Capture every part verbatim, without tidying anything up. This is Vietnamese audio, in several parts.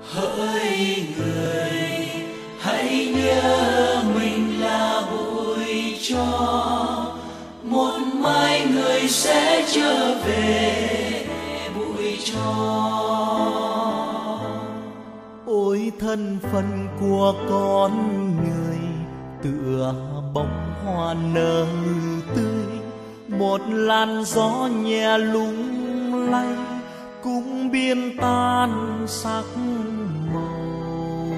Hỡi người, hãy nhớ mình là bụi tro, một mai người sẽ trở về bụi tro. Ôi thân phận của con người tựa bông hoa nở tươi, một làn gió nhẹ lung lay cũng biến tan sắc màu.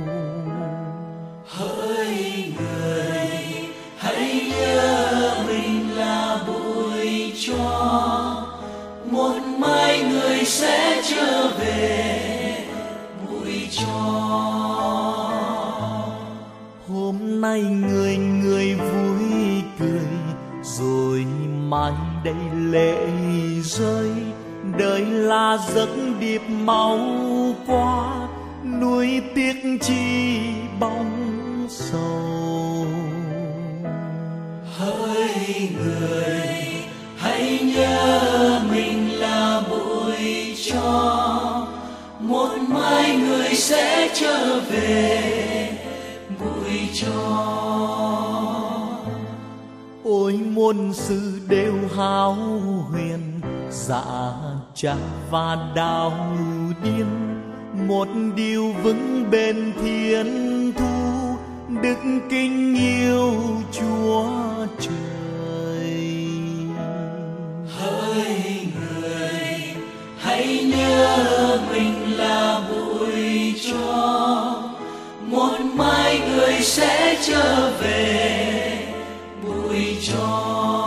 Hỡi người, hãy nhớ mình là bụi tro, một mai người sẽ trở về bụi tro. Hôm nay người người vui cười, rồi mai đây lệ rơi. Đời là giấc điệp mau qua, nuối tiếc chi bóng sầu. Hỡi người, hãy nhớ mình là bụi tro, một mai người sẽ trở về bụi tro. Ôi muôn sự đều hão huyền, dạ cha và đau điên. Một điều vững bền thiên thu, đức kính yêu Chúa trời. Hỡi người, hãy nhớ mình là bụi tro, một mai người sẽ trở về bụi tro.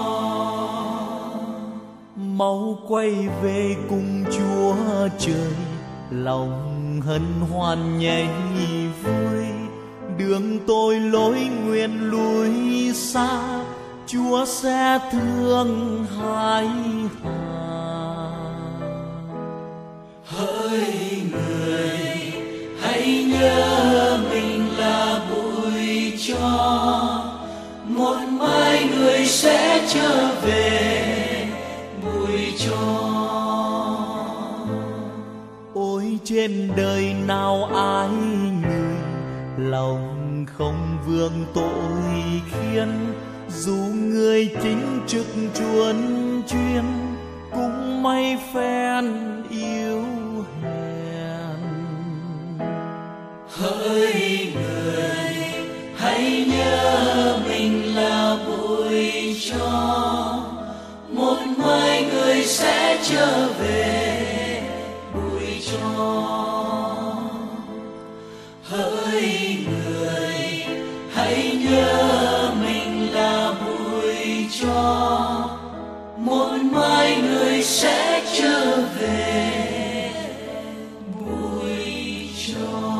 Mau quay về cùng Chúa trời, lòng hân hoan nhảy vui. Đường tôi lối nguyện lùi xa, Chúa sẽ thương hai hà. Hỡi người, hãy nhớ mình là bụi tro, một mai người sẽ trở về bụi tro. Ôi trên đời nào ai người lòng không vương tội khiến, dù người chính trực chuồn chuyên cũng may phen yêu hèn. Hỡi người, hãy nhớ mình là bụi tro, một mai người sẽ trở về bụi tro. Hỡi người, hãy nhớ mình là bụi tro, một mai người sẽ trở về bụi tro.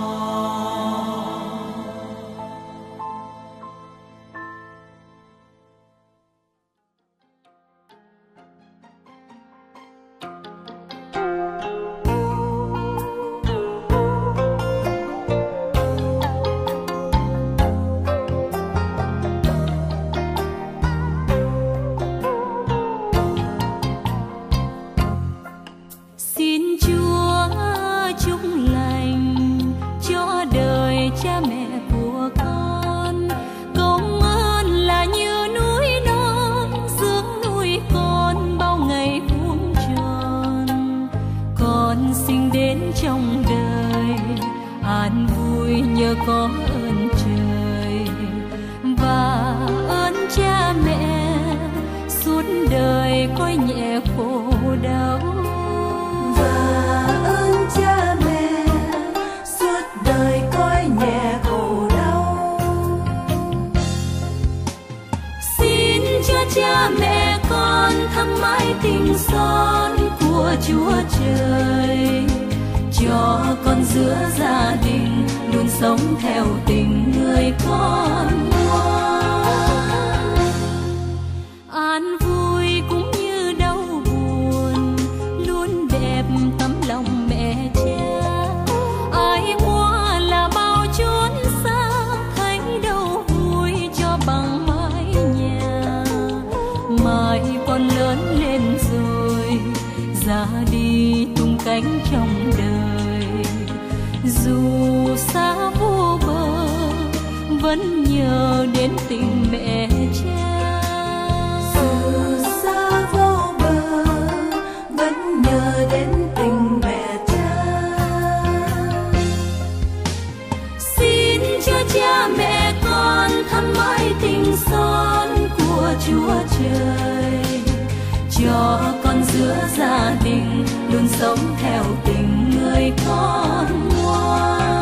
Có ơn trời và ơn cha mẹ, suốt đời coi nhẹ khổ đau. Và ơn cha mẹ, suốt đời coi nhẹ khổ đau. Xin cho cha mẹ con thăm mãi tình son của Chúa trời, cho con giữa gia đình luôn sống theo tình người con ngoan. An vui cũng như đau buồn, luôn đẹp tấm lòng mẹ cha. Ai mua là bao chốn xa, thấy đâu vui cho bằng mái nhà. Mai con lớn lên rồi, ra đi tung cánh trong đời, dù xa vô bờ vẫn nhớ đến tình mẹ cha. Dù xa vô bờ vẫn nhớ đến tình mẹ cha. Xin cho cha mẹ con thắm mãi tình son của Chúa Trời, cho con giữa gia đình luôn sống theo tình người con ngoan.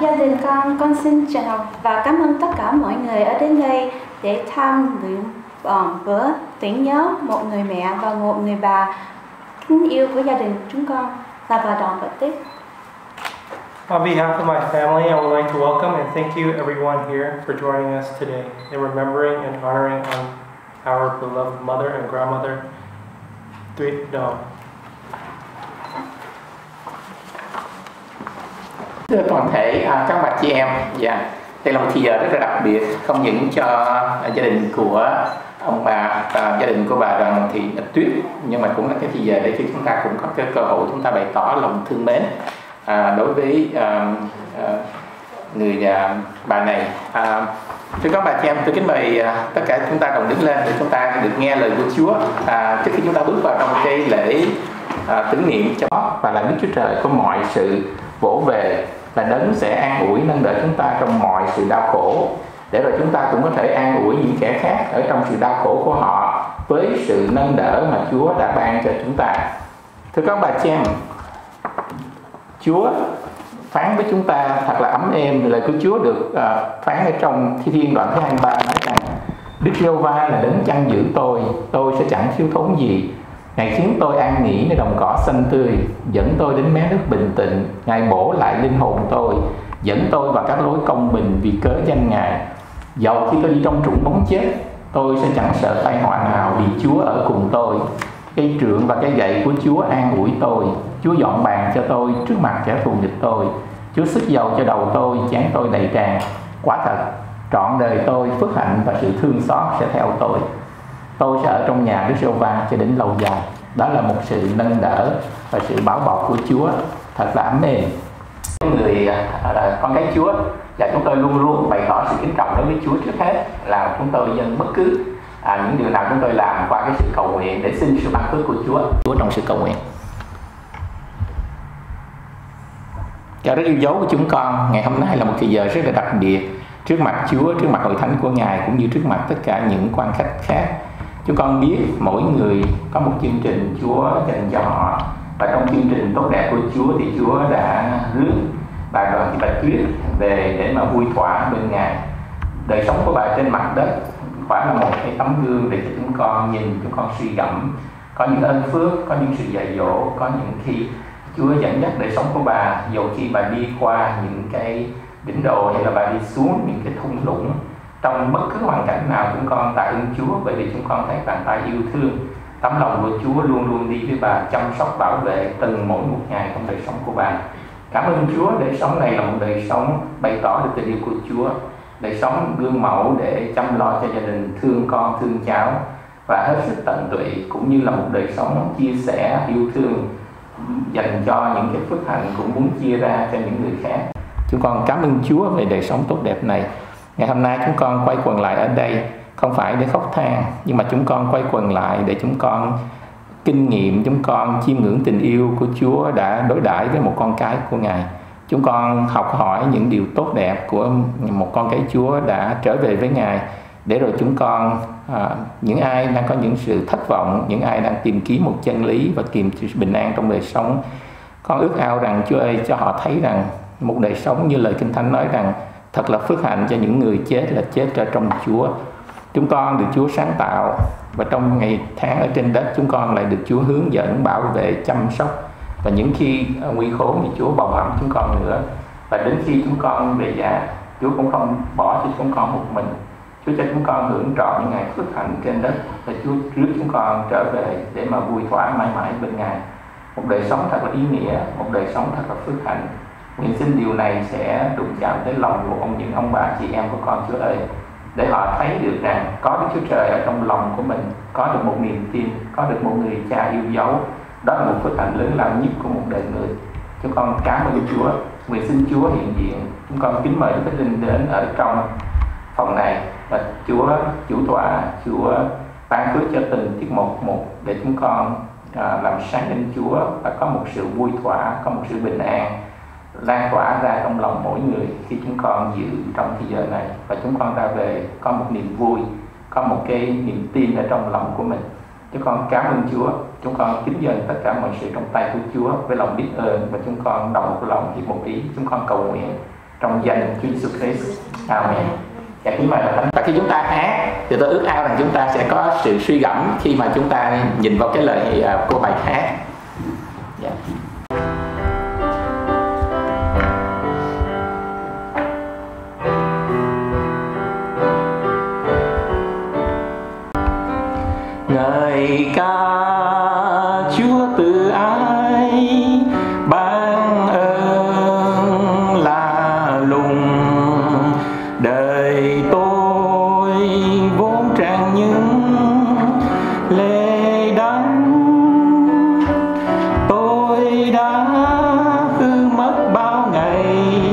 gia đình con, con xin chào và cảm ơn tất cả mọi người ở đến đây để tham dự um, bữa tưởng nhớ một người mẹ và một người bà kính yêu của gia đình chúng con là bà Đoàn Bạch Tích. On behalf of my family, I would like to welcome and thank you everyone here for joining us today in remembering and honoring our beloved mother and grandmother, Tuyết Đồng. Thưa toàn thể à, các bà chị em, dạ, đây là một thì giờ rất là đặc biệt, không những cho à, gia đình của ông bà, à, gia đình của bà Đoàn Thị Bạch Tuyết, nhưng mà cũng là cái thì giờ để cho chúng ta cũng có cái cơ hội chúng ta bày tỏ lòng thương mến à, đối với à, à, người à, bà này. À, thưa các bà chị em, tôi kính mời à, tất cả chúng ta cùng đứng lên để chúng ta được nghe lời của Chúa à, trước khi chúng ta bước vào trong cái lễ à, tưởng niệm cho và là Đức Chúa Trời của mọi sự vỗ về, là đấng sẽ an ủi nâng đỡ chúng ta trong mọi sự đau khổ, để rồi chúng ta cũng có thể an ủi những kẻ khác ở trong sự đau khổ của họ với sự nâng đỡ mà Chúa đã ban cho chúng ta. Thưa các bà chị em, Chúa phán với chúng ta thật là ấm êm. Lời của Chúa được uh, phán ở trong Thi Thiên đoạn thứ hai mươi ba nói rằng: Đức Giê-hô-va là đấng chăn giữ tôi, tôi sẽ chẳng thiếu thốn gì. Ngài khiến tôi an nghỉ nơi đồng cỏ xanh tươi, dẫn tôi đến mé nước bình tĩnh. Ngài bổ lại linh hồn tôi, dẫn tôi vào các lối công bình vì cớ danh Ngài. Dầu khi tôi đi trong trũng bóng chết, tôi sẽ chẳng sợ tai họa nào, vì Chúa ở cùng tôi. Cây trượng và cây gậy của Chúa an ủi tôi. Chúa dọn bàn cho tôi trước mặt kẻ thù địch tôi. Chúa xức dầu cho đầu tôi, trán tôi đầy tràn. Quả thật, trọn đời tôi phước hạnh và sự thương xót sẽ theo tôi. Tôi sẽ ở trong nhà Đức Giê-hô-va cho đến lâu dài. Đó là một sự nâng đỡ và sự bảo bọc của Chúa thật là ấm êm. Người là con cái Chúa, và chúng tôi luôn luôn bày tỏ sự kính trọng đối với Chúa trước hết, là chúng tôi dân bất cứ à, những điều nào chúng tôi làm qua cái sự cầu nguyện để xin sự ban phước của Chúa Chúa trong sự cầu nguyện. Cho rất yêu dấu của chúng con, ngày hôm nay là một thời giờ rất là đặc biệt trước mặt Chúa, trước mặt hội thánh của Ngài, cũng như trước mặt tất cả những quan khách khác. Chúng con biết mỗi người có một chương trình Chúa dành cho họ, và trong chương trình tốt đẹp của Chúa thì Chúa đã rước bà Đoàn Thị Bạch Tuyết về để mà vui thỏa bên Ngài. Đời sống của bà trên mặt đất quả là một cái tấm gương để cho chúng con nhìn, chúng con suy gẫm. Có những ơn phước, có những sự dạy dỗ, có những khi Chúa dẫn dắt đời sống của bà, dù khi bà đi qua những cái đỉnh đồi hay là bà đi xuống những cái thung lũng, trong bất cứ hoàn cảnh nào chúng con tạ ơn Chúa, bởi vì chúng con thấy bàn tay yêu thương, tấm lòng của Chúa luôn luôn đi với bà, chăm sóc bảo vệ từng mỗi một ngày trong đời sống của bà. Cảm ơn Chúa, đời sống này là một đời sống bày tỏ được tình yêu của Chúa, đời sống gương mẫu để chăm lo cho gia đình, thương con, thương cháu và hết sức tận tụy, cũng như là một đời sống chia sẻ, yêu thương, dành cho những cái phước hạnh cũng muốn chia ra cho những người khác. Chúng con cảm ơn Chúa về đời sống tốt đẹp này. Ngày hôm nay chúng con quay quần lại ở đây không phải để khóc than, nhưng mà chúng con quay quần lại để chúng con kinh nghiệm, chúng con chiêm ngưỡng tình yêu của Chúa đã đối đãi với một con cái của Ngài. Chúng con học hỏi những điều tốt đẹp của một con cái Chúa đã trở về với Ngài, để rồi chúng con, à, những ai đang có những sự thất vọng, những ai đang tìm kiếm một chân lý và tìm sự bình an trong đời sống, con ước ao rằng Chúa ơi, cho họ thấy rằng một đời sống như lời Kinh Thánh nói rằng thật là phước hạnh cho những người chết là chết ở trong Chúa. Chúng con được Chúa sáng tạo, và trong ngày tháng ở trên đất chúng con lại được Chúa hướng dẫn, bảo vệ, chăm sóc, và những khi nguy khốn thì Chúa bồng ẵm chúng con nữa. Và đến khi chúng con về già, Chúa cũng không bỏ cho chúng con một mình. Chúa cho chúng con hưởng trọn những ngày phước hạnh trên đất, và Chúa rước chúng con trở về để mà vui thỏa mãi mãi bên Ngài. Một đời sống thật là ý nghĩa, một đời sống thật là phước hạnh. Nguyện xin điều này sẽ đụng chạm tới lòng của ông, những ông bà chị em của con, Chúa ơi, để họ thấy được rằng có Đức Chúa Trời ở trong lòng của mình, có được một niềm tin, có được một người cha yêu dấu. Đó là một phước hạnh lớn lao nhất của một đời người. Chúng con cảm ơn Chúa. Nguyện xin Chúa hiện diện. Chúng con kính mời Đức Linh đến ở trong phòng này, và Chúa chủ tọa, Chúa ban phước cho từng tiết mục một, để chúng con à, làm sáng lên Chúa và có một sự vui thỏa, có một sự bình an lan tỏa ra trong lòng mỗi người khi chúng con dự trong thời giờ này, và chúng con ra về có một niềm vui, có một cái niềm tin ở trong lòng của mình. Chúng con cảm ơn Chúa. Chúng con kính dâng tất cả mọi sự trong tay của Chúa với lòng biết ơn, và chúng con đồng một lòng hiệp một ý. Chúng con cầu nguyện trong danh Chúa Giêsu Christ. Amen. Và kính mời Thánh. Và khi chúng ta hát thì tôi ước ao rằng chúng ta sẽ có sự suy gẫm khi mà chúng ta nhìn vào cái lời của bài hát. Yeah. Ngợi ca Chúa từ ái ban ơn lạ lùng, đời tôi vốn tràn những lệ đắng, tôi đã hư mất bao ngày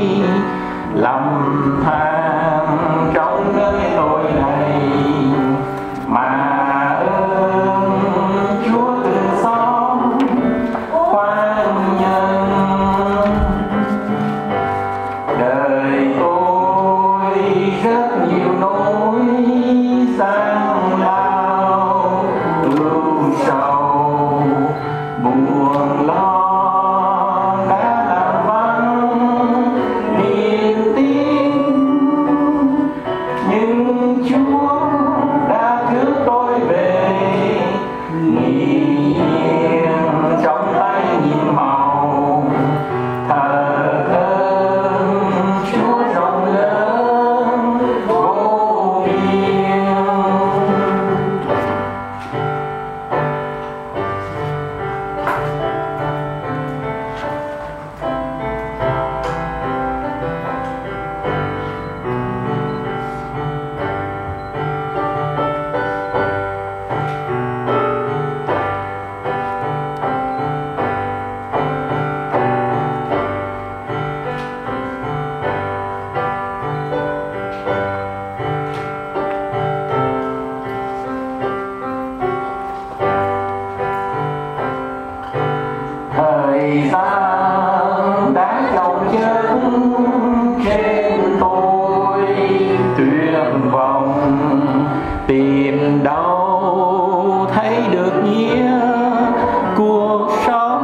lầm than trong nơi tôi này, mà tìm đâu thấy được nghĩa cuộc sống.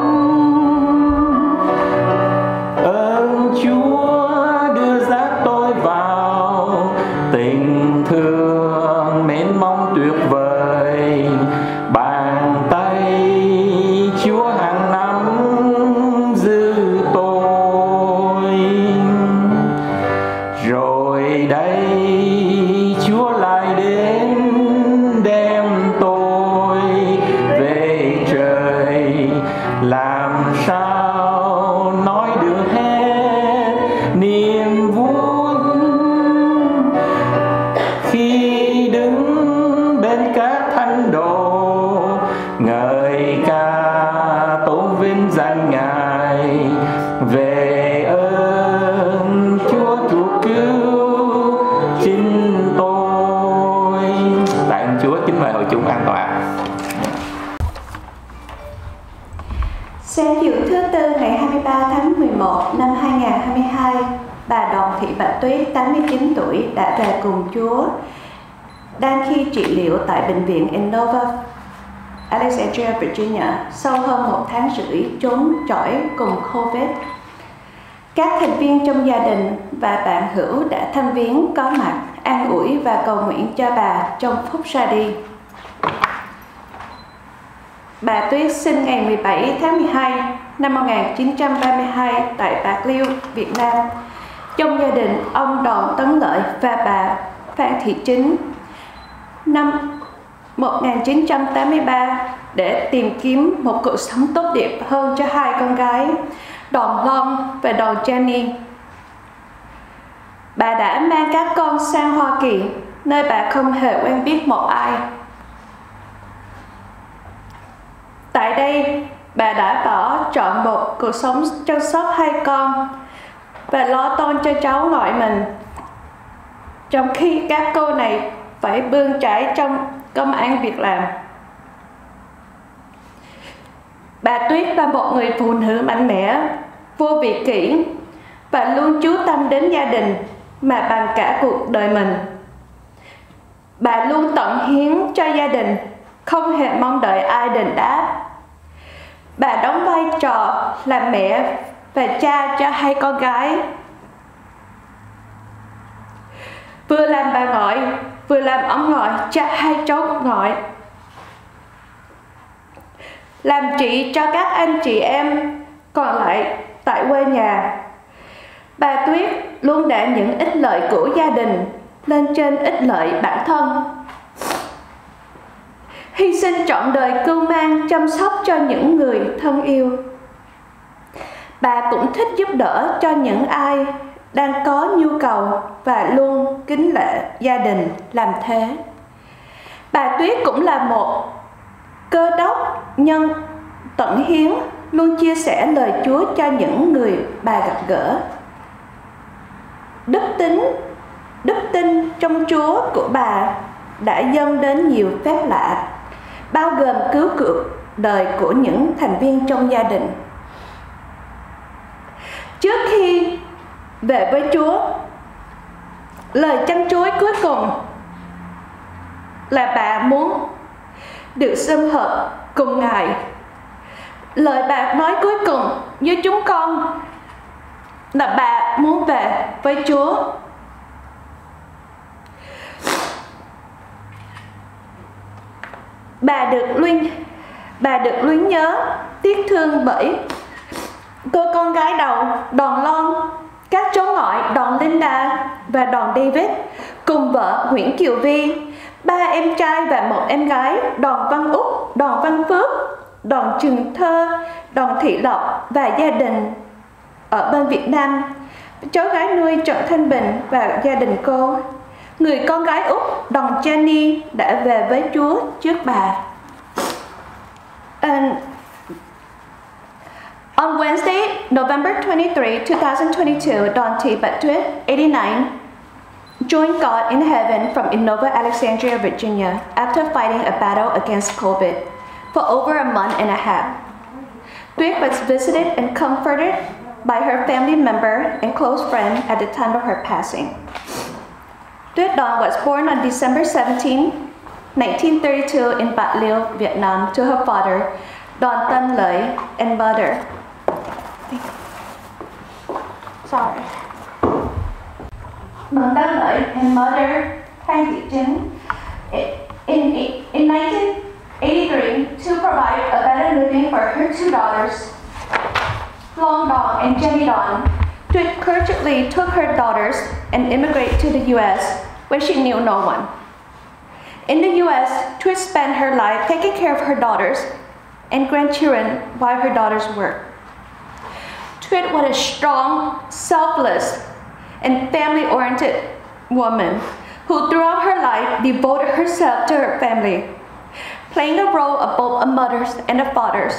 Ơn Chúa đưa dắt tôi vào tình thương mến mong tuyệt vời, bàn tay Chúa hàng năm giữ tôi. Rồi đây Chúa lại đến đem tôi về trời, làm sao nói được hết niềm vui khi đứng bên các thánh đồ ngợi ca tôn vinh danh Ngài. Về ơn Chúa chuộc cứu chính tôi. Tạ ơn Chúa. Kính mời hội chúng an toàn. Sáng diệu thứ Tư ngày hai mươi ba tháng mười một năm hai nghìn không trăm hai mươi hai, bà Đoàn Thị Bạch Tuyết, tám mươi chín tuổi, đã về cùng Chúa. Đang khi trị liệu tại bệnh viện Innova Alexandria, Virginia, sau hơn một tháng rưỡi chống chọi cùng Covid. Các thành viên trong gia đình và bạn hữu đã thăm viếng, có mặt, an ủi và cầu nguyện cho bà trong phút ra đi. Bà Tuyết sinh ngày mười bảy tháng mười hai năm một nghìn chín trăm ba mươi hai tại Bạc Liêu, Việt Nam. Trong gia đình, ông Đoàn Tấn Lợi và bà Phan Thị Chính. Năm một nghìn chín trăm tám mươi ba, để tìm kiếm một cuộc sống tốt đẹp hơn cho hai con gái, Đoàn Long và Đoàn Jenny, bà đã mang các con sang Hoa Kỳ, nơi bà không hề quen biết một ai. Tại đây, bà đã bỏ trọn một cuộc sống chăm sóc hai con và lo toan cho cháu ngoại mình, trong khi các cô này phải bươn chải trong công ăn việc làm. Bà Tuyết là một người phụ nữ mạnh mẽ, vô vị kỷ và luôn chú tâm đến gia đình mà bằng cả cuộc đời mình. Bà luôn tận hiến cho gia đình, không hề mong đợi ai đền đáp. Bà đóng vai trò làm mẹ và cha cho hai con gái. vừa làm bà ngoại, vừa làm ông ngoại cho hai cháu ngoại, làm chị cho các anh chị em còn lại tại quê nhà. Bà Tuyết luôn đặt những ích lợi của gia đình lên trên ích lợi bản thân, hy sinh trọn đời cưu mang chăm sóc cho những người thân yêu. Bà cũng thích giúp đỡ cho những ai đang có nhu cầu và luôn kính lệ gia đình làm thế. Bà Tuyết cũng là một cơ đốc nhân tận hiến, luôn chia sẻ lời Chúa cho những người bà gặp gỡ. Đức tính, đức tin trong Chúa của bà đã dâng đến nhiều phép lạ, bao gồm cứu cuộc đời của những thành viên trong gia đình. Trước khi về với Chúa, lời chăn chối cuối cùng là bà muốn được sum họp cùng Ngài. Lời bà nói cuối cùng với chúng con là bà muốn về với Chúa. Bà được luyến bà được luyến nhớ, tiếc thương bởi cô con gái đầu Đòn Lon, các cháu ngoại Đòn Linda và Đòn David, cùng vợ Nguyễn Kiều Vi, ba em trai và một em gái Đòn Văn Úc, Đòn Văn Phước, Đòn Trường Thơ, Đòn Thị Lộc và gia đình ở bên Việt Nam, cháu gái nuôi Trần Thanh Bình và gia đình cô. Người con gái Úc Đòn Jenny đã về với Chúa trước bà. And on Wednesday, November twenty-third, two thousand twenty-two, Don T. Batuyết, eighty-nine, joined God in heaven from Innova, Alexandria, Virginia, after fighting a battle against COVID for over a month and a half. Tuyết was visited and comforted by her family member and close friend at the time of her passing. Tuyết Don was born on December seventeenth, nineteen thirty-two in Bạc Liêu, Vietnam, to her father, Don Tân Lợi, and mother. Sorry. Don Tân Lợi and mother, Phan Thị Trinh, in, in nineteen eighty-three, to provide a better living for her two daughters, Long Don and Jenny Don. Tuyết courageously took her daughters and immigrated to the U S, where she knew no one. In the U S, Tuyết spent her life taking care of her daughters and grandchildren while her daughters worked. Tuyết was a strong, selfless, and family-oriented woman who throughout her life devoted herself to her family, playing the role of both a mother and a father,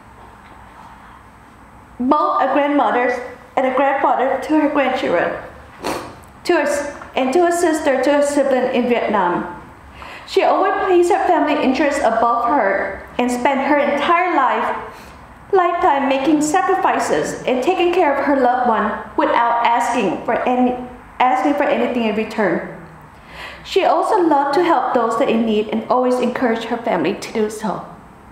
both a grandmother and a grandfather to her grandchildren, to her, and to a sister to her sibling in Vietnam. She always placed her family interests above her and spent her entire life, lifetime making sacrifices and taking care of her loved one without asking for any, asking for anything in return. She also loved to help those that in need and always encouraged her family to do so.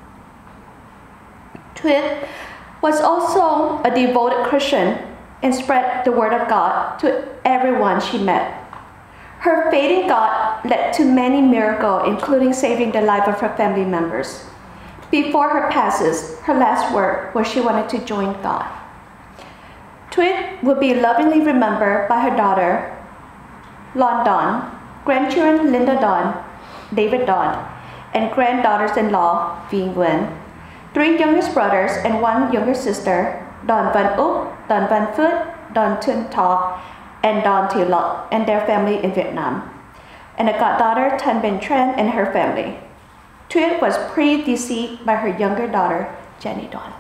Tuyết was also a devoted Christian and spread the word of God to everyone she met. Her faith in God led to many miracles, including saving the life of her family members. Before her passes, her last word was she wanted to join God. Tuyết will be lovingly remembered by her daughter, Lon Don, grandchildren Linda Don, David Don, and granddaughters-in-law, Vi Nguyen, three youngest brothers and one younger sister, Don Văn Úc, Don Văn Phước, Don Thuân Thọ, and Don Thị Lộc and their family in Vietnam, and a goddaughter, Thanh Bình Tran, and her family. Tuyết was predeceased by her younger daughter, Jenny Don.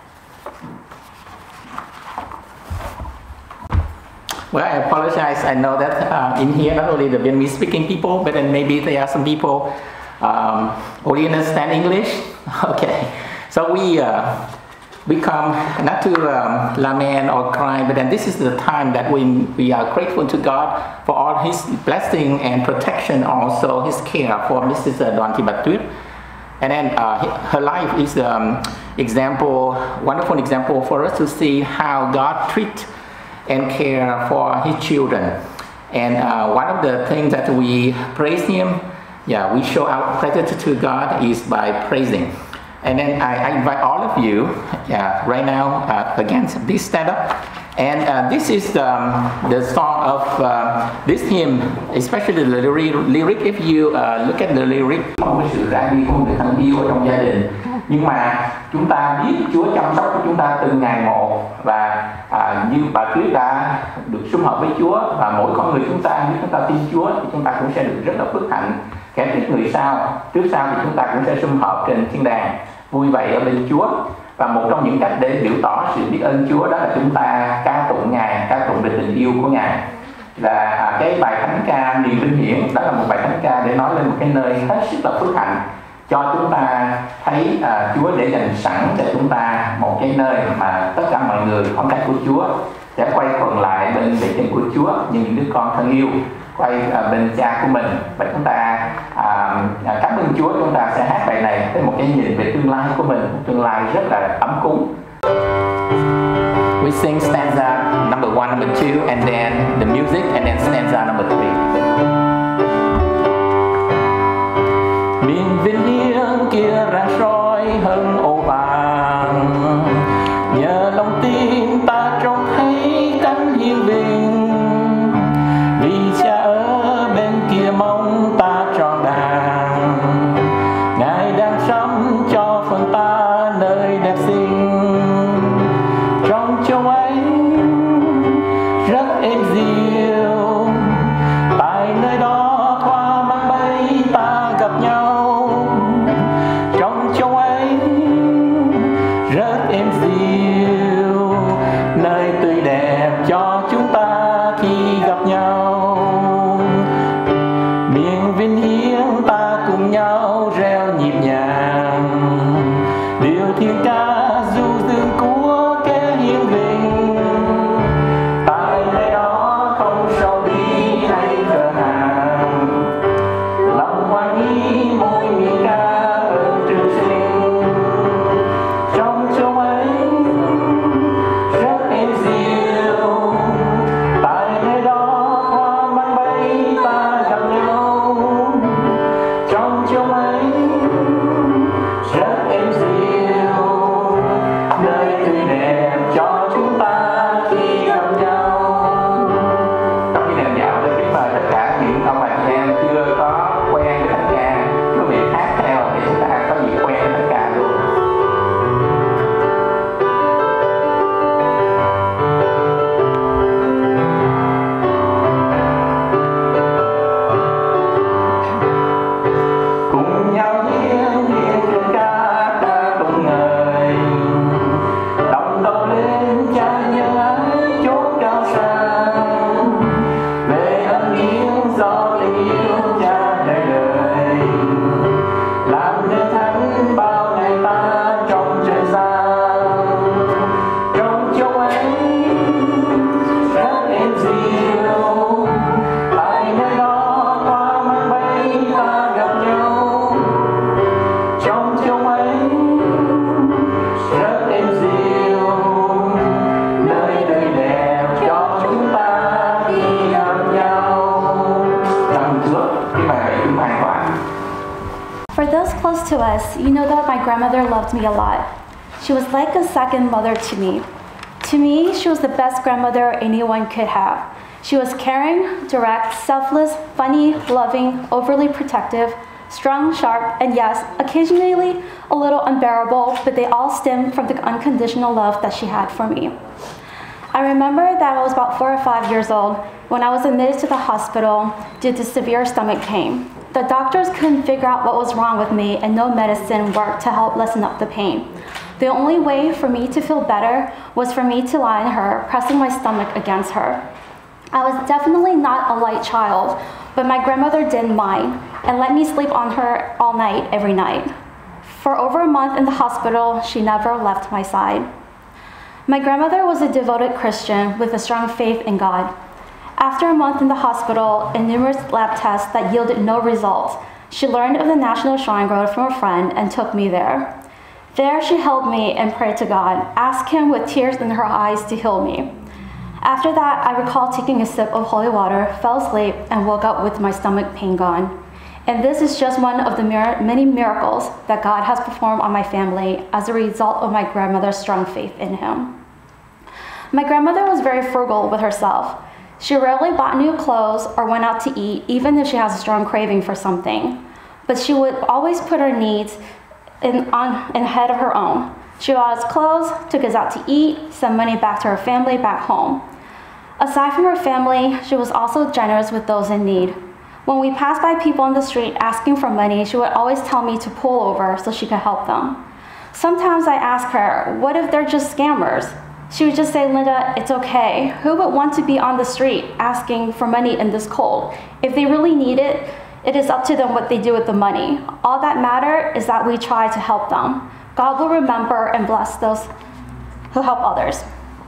Well, I apologize. I know that uh, in here, not only the Vietnamese speaking people, but then maybe there are some people um, only understand English. Okay, so we uh, we come not to um, lament or cry, but then this is the time that we we are grateful to God for all His blessing and protection, also His care for Missus Don Thị Batuyết. And then uh, her life is an um, example, wonderful example for us to see how God treats and care for His children. And uh, one of the things that we praise Him, yeah, we show our gratitude to God is by praising. And then I, I invite all of you, yeah, right now, uh, again, please stand up. And uh, this is um, the song of uh, this hymn, especially the lyric. If you uh, look at the lyric, có một sự ra đi của người thân yêu ở trong gia đình, nhưng mà chúng ta biết Chúa chăm sóc của chúng ta từng ngày một, và à, như bà Tuyết đã được sum họp với Chúa, và mỗi con người chúng ta, nếu chúng ta tin Chúa thì chúng ta cũng sẽ được rất là phước hạnh. Kẻ trước người sau, trước sau thì chúng ta cũng sẽ sum họp trên thiên đàng, vui vẻ ở bên Chúa. Và một trong những cách để biểu tỏ sự biết ơn Chúa đó là chúng ta ca tụng Ngài, ca tụng về tình yêu của Ngài. Là à, cái bài thánh ca Niềm Vinh Hiển, đó là một bài thánh ca để nói lên một cái nơi hết sức là phước hạnh, cho chúng ta thấy à, Chúa để dành sẵn cho chúng ta một cái nơi mà tất cả mọi người con cái của Chúa sẽ quay quần lại bên bề chân của Chúa như những đứa con thân yêu quay à, bên cha của mình. Và chúng ta à, à, cảm ơn Chúa, chúng ta sẽ hát bài này với một cái nhìn về tương lai của mình, một tương lai rất là ấm cúng. We sing stanza number one, number two, and then the music, and then stanza number three. Miền Vinh Hiển kia rạng soi hơn ô vàng, nhờ lòng tin ta trông thấy cánh hiên vinh, vì Cha ở bên kia mong ta tròn đàng, Ngài đang sắm cho phần ta nơi đẹp xinh. Trong châu ấy rất êm dịu, tại nơi đó hoa mang bay ta gặp nhau. Trong châu ấy rất êm dịu, nơi tươi đẹp cho chúng ta khi gặp nhau. Miền Vinh Hiển ta cùng nhau reo nhịp nhàng, điều thiên ca du dương của kẻ hiên vinh. Tại nơi đó không sầu bi hay thờ hàng, lòng hoan hỷ mỗi miền ca ơn trường sinh. Trong châu ấy rất êm dịu, tại nơi đó hoa mang bay ta gặp nhau. Trong châu ấy rất êm dịu, nơi tươi đẹp cho chúng ta khi gặp nhau. Trong khi đàn dạo tôi kính mời tất cả những ông bà chị em chưa có quen với thánh ca, quý vị hát theo để chúng ta có gì quen với thánh ca luôn. Cùng nhau hiên hiên trên ca ta tụng ngợi, đồng tấu lên Cha nhân ái chốn cao xa, về ân điển do tình yêu Cha đời đời, làm nên thánh bao ngày ta trong trời gian. Trong châu ấy rất êm dịu, tại nơi đó hoa mang bay ta gặp nhau. Trong châu ấy rất êm dịu, nơi tươi đẹp cho chúng ta khi gặp nhau. Cảm ơn Chúa. Cái bài này chúng ta hoàn toàn. For those close to us, you know that my grandmother loved me a lot. She was like a second mother to me. To me, she was the best grandmother anyone could have. She was caring, direct, selfless, funny, loving, overly protective, strong, sharp, and yes, occasionally a little unbearable, but they all stemmed from the unconditional love that she had for me. I remember that I was about four or five years old when I was admitted to the hospital due to severe stomach pain. The doctors couldn't figure out what was wrong with me, and no medicine worked to help lessen up the pain. The only way for me to feel better was for me to lie on her, pressing my stomach against her. I was definitely not a light child, but my grandmother didn't mind and let me sleep on her all night, every night. For over a month in the hospital, she never left my side. My grandmother was a devoted Christian with a strong faith in God. After a month in the hospital and numerous lab tests that yielded no results, she learned of the National Shrine Road from a friend and took me there. There she held me and prayed to God, asked Him with tears in her eyes to heal me. After that, I recall taking a sip of holy water, fell asleep, and woke up with my stomach pain gone. And this is just one of the many miracles that God has performed on my family as a result of my grandmother's strong faith in Him. My grandmother was very frugal with herself. She rarely bought new clothes or went out to eat, even if she has a strong craving for something. But she would always put her needs in, on, in ahead of her own. She bought us clothes, took us out to eat, sent money back to her family back home. Aside from her family, she was also generous with those in need. When we passed by people on the street asking for money, she would always tell me to pull over so she could help them. Sometimes I ask her, what if they're just scammers? She would just say, Linda, it's okay. Who would want to be on the street asking for money in this cold? If they really need it, it is up to them what they do with the money. All that matters is that we try to help them. God will remember and bless those who help others.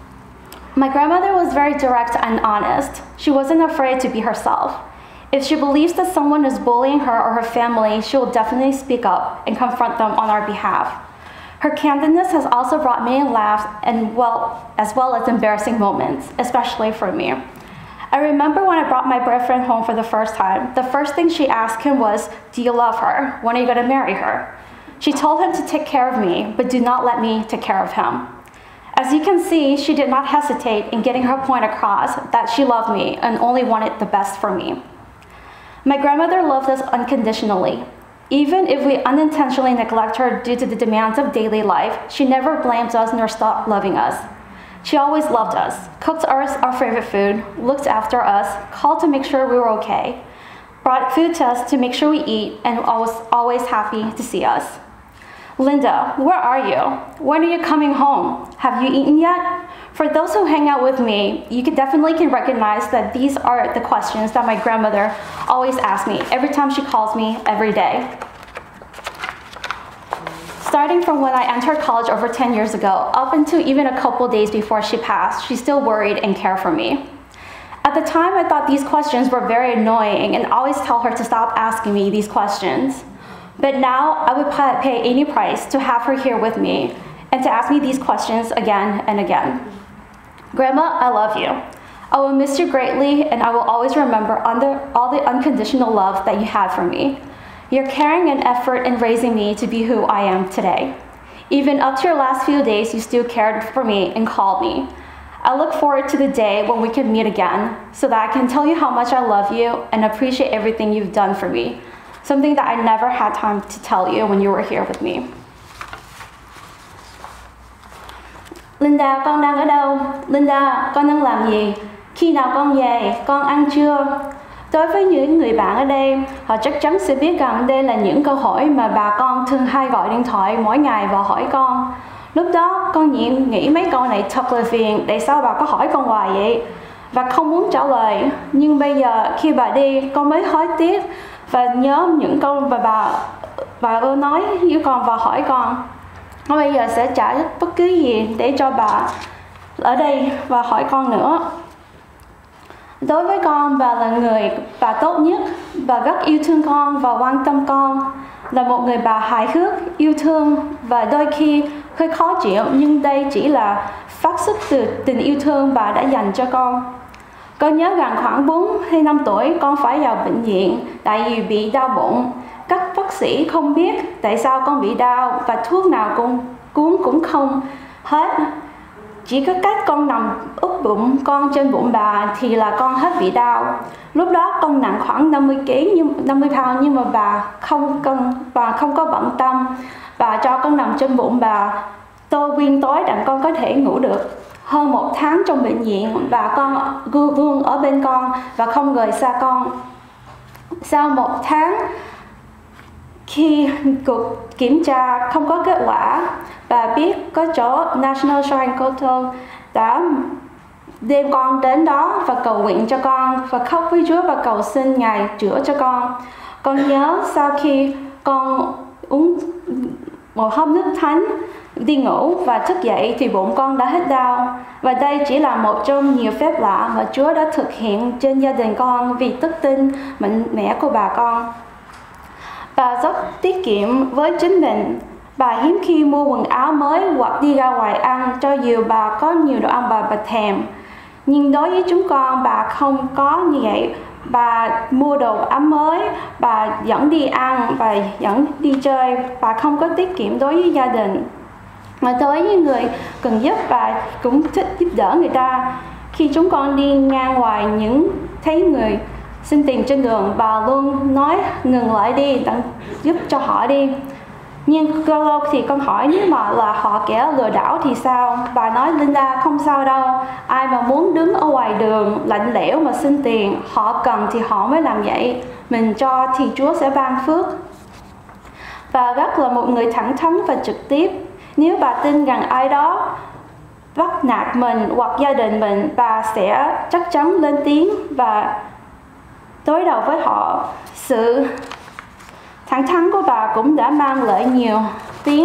My grandmother was very direct and honest. She wasn't afraid to be herself. If she believes that someone is bullying her or her family, she will definitely speak up and confront them on our behalf. Her candidness has also brought many laughs and well, as well as embarrassing moments, especially for me. I remember when I brought my boyfriend home for the first time, the first thing she asked him was, do you love her? When are you going to marry her? She told him to take care of me, but do not let me take care of him. As you can see, she did not hesitate in getting her point across that she loved me and only wanted the best for me. My grandmother loved us unconditionally. Even if we unintentionally neglect her due to the demands of daily life, she never blames us nor stopped loving us. She always loved us, cooked us our favorite food, looked after us, called to make sure we were okay, brought food to us to make sure we eat, and was always happy to see us. Linda, where are you? When are you coming home? Have you eaten yet? For those who hang out with me, you can definitely can recognize that these are the questions that my grandmother always asks me every time she calls me every day. Starting from when I entered college over ten years ago, up until even a couple days before she passed, she still worried and cared for me. At the time, I thought these questions were very annoying and always tell her to stop asking me these questions. But now, I would pay any price to have her here with me and to ask me these questions again and again. Grandma, I love you. I will miss you greatly, and I will always remember under all the unconditional love that you had for me. Your caring and effort in raising me to be who I am today. Even up to your last few days, you still cared for me and called me. I look forward to the day when we can meet again so that I can tell you how much I love you and appreciate everything you've done for me. Something that I never had time to tell you when you were here with me. Linda, con đang ở đâu? Linda, con đang làm gì? Khi nào con về? Con ăn chưa? Đối với những người bạn ở đây, họ chắc chắn sẽ biết rằng đây là những câu hỏi mà bà con thường hay gọi điện thoại mỗi ngày và hỏi con. Lúc đó, con nghĩ mấy câu này thật là phiền, tại sao bà có hỏi con hoài vậy? Và không muốn trả lời. Nhưng bây giờ, khi bà đi, con mới hối tiếc và nhớ những câu mà bà, bà ưa nói với con và hỏi con. Con bây giờ sẽ trả bất cứ gì để cho bà ở đây và hỏi con nữa. Đối với con, bà là người bà tốt nhất, bà rất yêu thương con và quan tâm con. Là một người bà hài hước, yêu thương và đôi khi hơi khó chịu, nhưng đây chỉ là phát xuất từ tình yêu thương bà đã dành cho con. Con nhớ rằng khoảng bốn hay năm tuổi con phải vào bệnh viện tại vì bị đau bụng. Các bác sĩ không biết tại sao con bị đau và thuốc nào cũng cuốn cũng không hết. Chỉ có cách con nằm úp bụng con trên bụng bà thì là con hết bị đau. Lúc đó con nặng khoảng năm mươi ki lô gam, năm mươi pound, nhưng mà bà không cần, bà không có bận tâm. Bà cho con nằm trên bụng bà tô nguyên tối để con có thể ngủ được. Hơn một tháng trong bệnh viện, bà con luôn ở bên con và không rời xa con. Sau một tháng, khi cuộc kiểm tra không có kết quả, bà biết có chỗ National Shrine Koto đã đem con đến đó và cầu nguyện cho con và khóc với Chúa và cầu xin Ngài chữa cho con. Con nhớ sau khi con uống một hớp nước thánh, đi ngủ và thức dậy thì bụng con đã hết đau. Và đây chỉ là một trong nhiều phép lạ mà Chúa đã thực hiện trên gia đình con vì đức tin mạnh mẽ của bà con. Bà rất tiết kiệm với chính mình. Bà hiếm khi mua quần áo mới hoặc đi ra ngoài ăn, cho dù bà có nhiều đồ ăn bà bà thèm. Nhưng đối với chúng con, bà không có như vậy. Bà mua đồ ấm mới, bà dẫn đi ăn, bà dẫn đi chơi, bà không có tiết kiệm đối với gia đình. Mà đối với người cần giúp, bà cũng thích giúp đỡ người ta. Khi chúng con đi ngang ngoài những thấy người xin tiền trên đường, bà luôn nói ngừng lại đi, đặng giúp cho họ đi. Nhưng lâu lâu thì con hỏi nếu mà là họ kẻ lừa đảo thì sao? Bà nói Linda không sao đâu, ai mà muốn đứng ở ngoài đường lạnh lẽo mà xin tiền, họ cần thì họ mới làm vậy, mình cho thì Chúa sẽ ban phước. Bà rất là một người thẳng thắn và trực tiếp. Nếu bà tin rằng ai đó bắt nạt mình hoặc gia đình mình, bà sẽ chắc chắn lên tiếng và đối đầu với họ. Sự thẳng thắn của bà cũng đã mang lại nhiều tiếng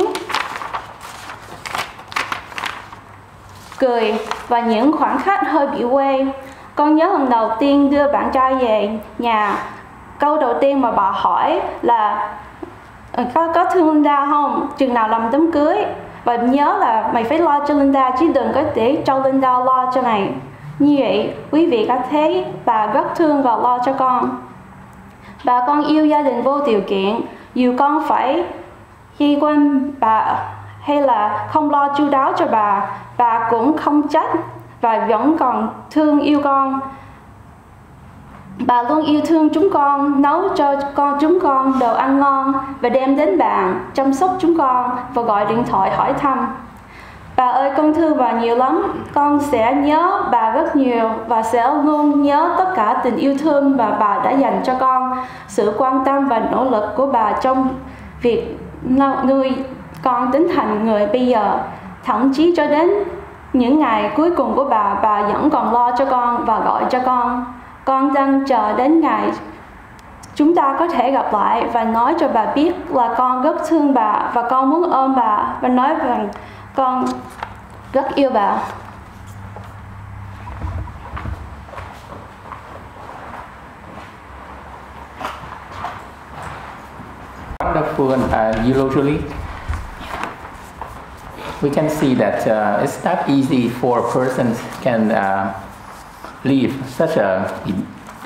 cười và những khoảnh khắc hơi bị quê. Con nhớ lần đầu tiên đưa bạn trai về nhà, câu đầu tiên mà bà hỏi là có, có thương Linda không? Chừng nào làm đám cưới? Và nhớ là mày phải lo cho Linda chứ đừng có để cho Linda lo cho mày. Như vậy, quý vị có thấy bà rất thương và lo cho con. Bà con yêu gia đình vô điều kiện, dù con phải khi quên bà hay là không lo chu đáo cho bà, bà cũng không trách và vẫn còn thương yêu con. Bà luôn yêu thương chúng con, nấu cho con chúng con đồ ăn ngon và đem đến bàn, chăm sóc chúng con và gọi điện thoại hỏi thăm. Bà ơi, con thương bà nhiều lắm, con sẽ nhớ bà rất nhiều và sẽ luôn nhớ tất cả tình yêu thương mà bà đã dành cho con, sự quan tâm và nỗ lực của bà trong việc nuôi con đến thành người bây giờ. Thậm chí cho đến những ngày cuối cùng của bà, bà vẫn còn lo cho con và gọi cho con. Con đang chờ đến ngày chúng ta có thể gặp lại và nói cho bà biết là con rất thương bà và con muốn ôm bà và nói rằng con rất yêu bà. Wonderful, and uh, usually we can see that uh, it's not easy for a person can uh, leave such a in,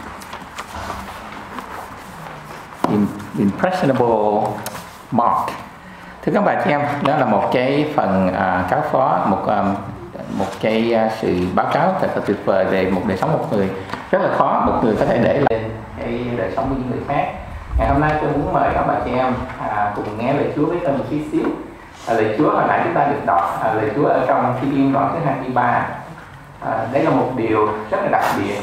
in, impressionable mark. Thưa các bà chị em, đó là một cái phần uh, cáo phó, một um, một cái uh, sự báo cáo thật là tuyệt vời về một đời sống một người. Rất là khó một người có thể để lên cái đời sống của những người khác. Ngày hôm nay tôi muốn mời các bà chị em à, cùng nghe lời Chúa với tôi một tí xíu. À, lời Chúa hồi nãy chúng ta được đọc, à, lời Chúa ở trong Thi Thiên đoạn thứ hai mươi ba. À, đây là một điều rất là đặc biệt.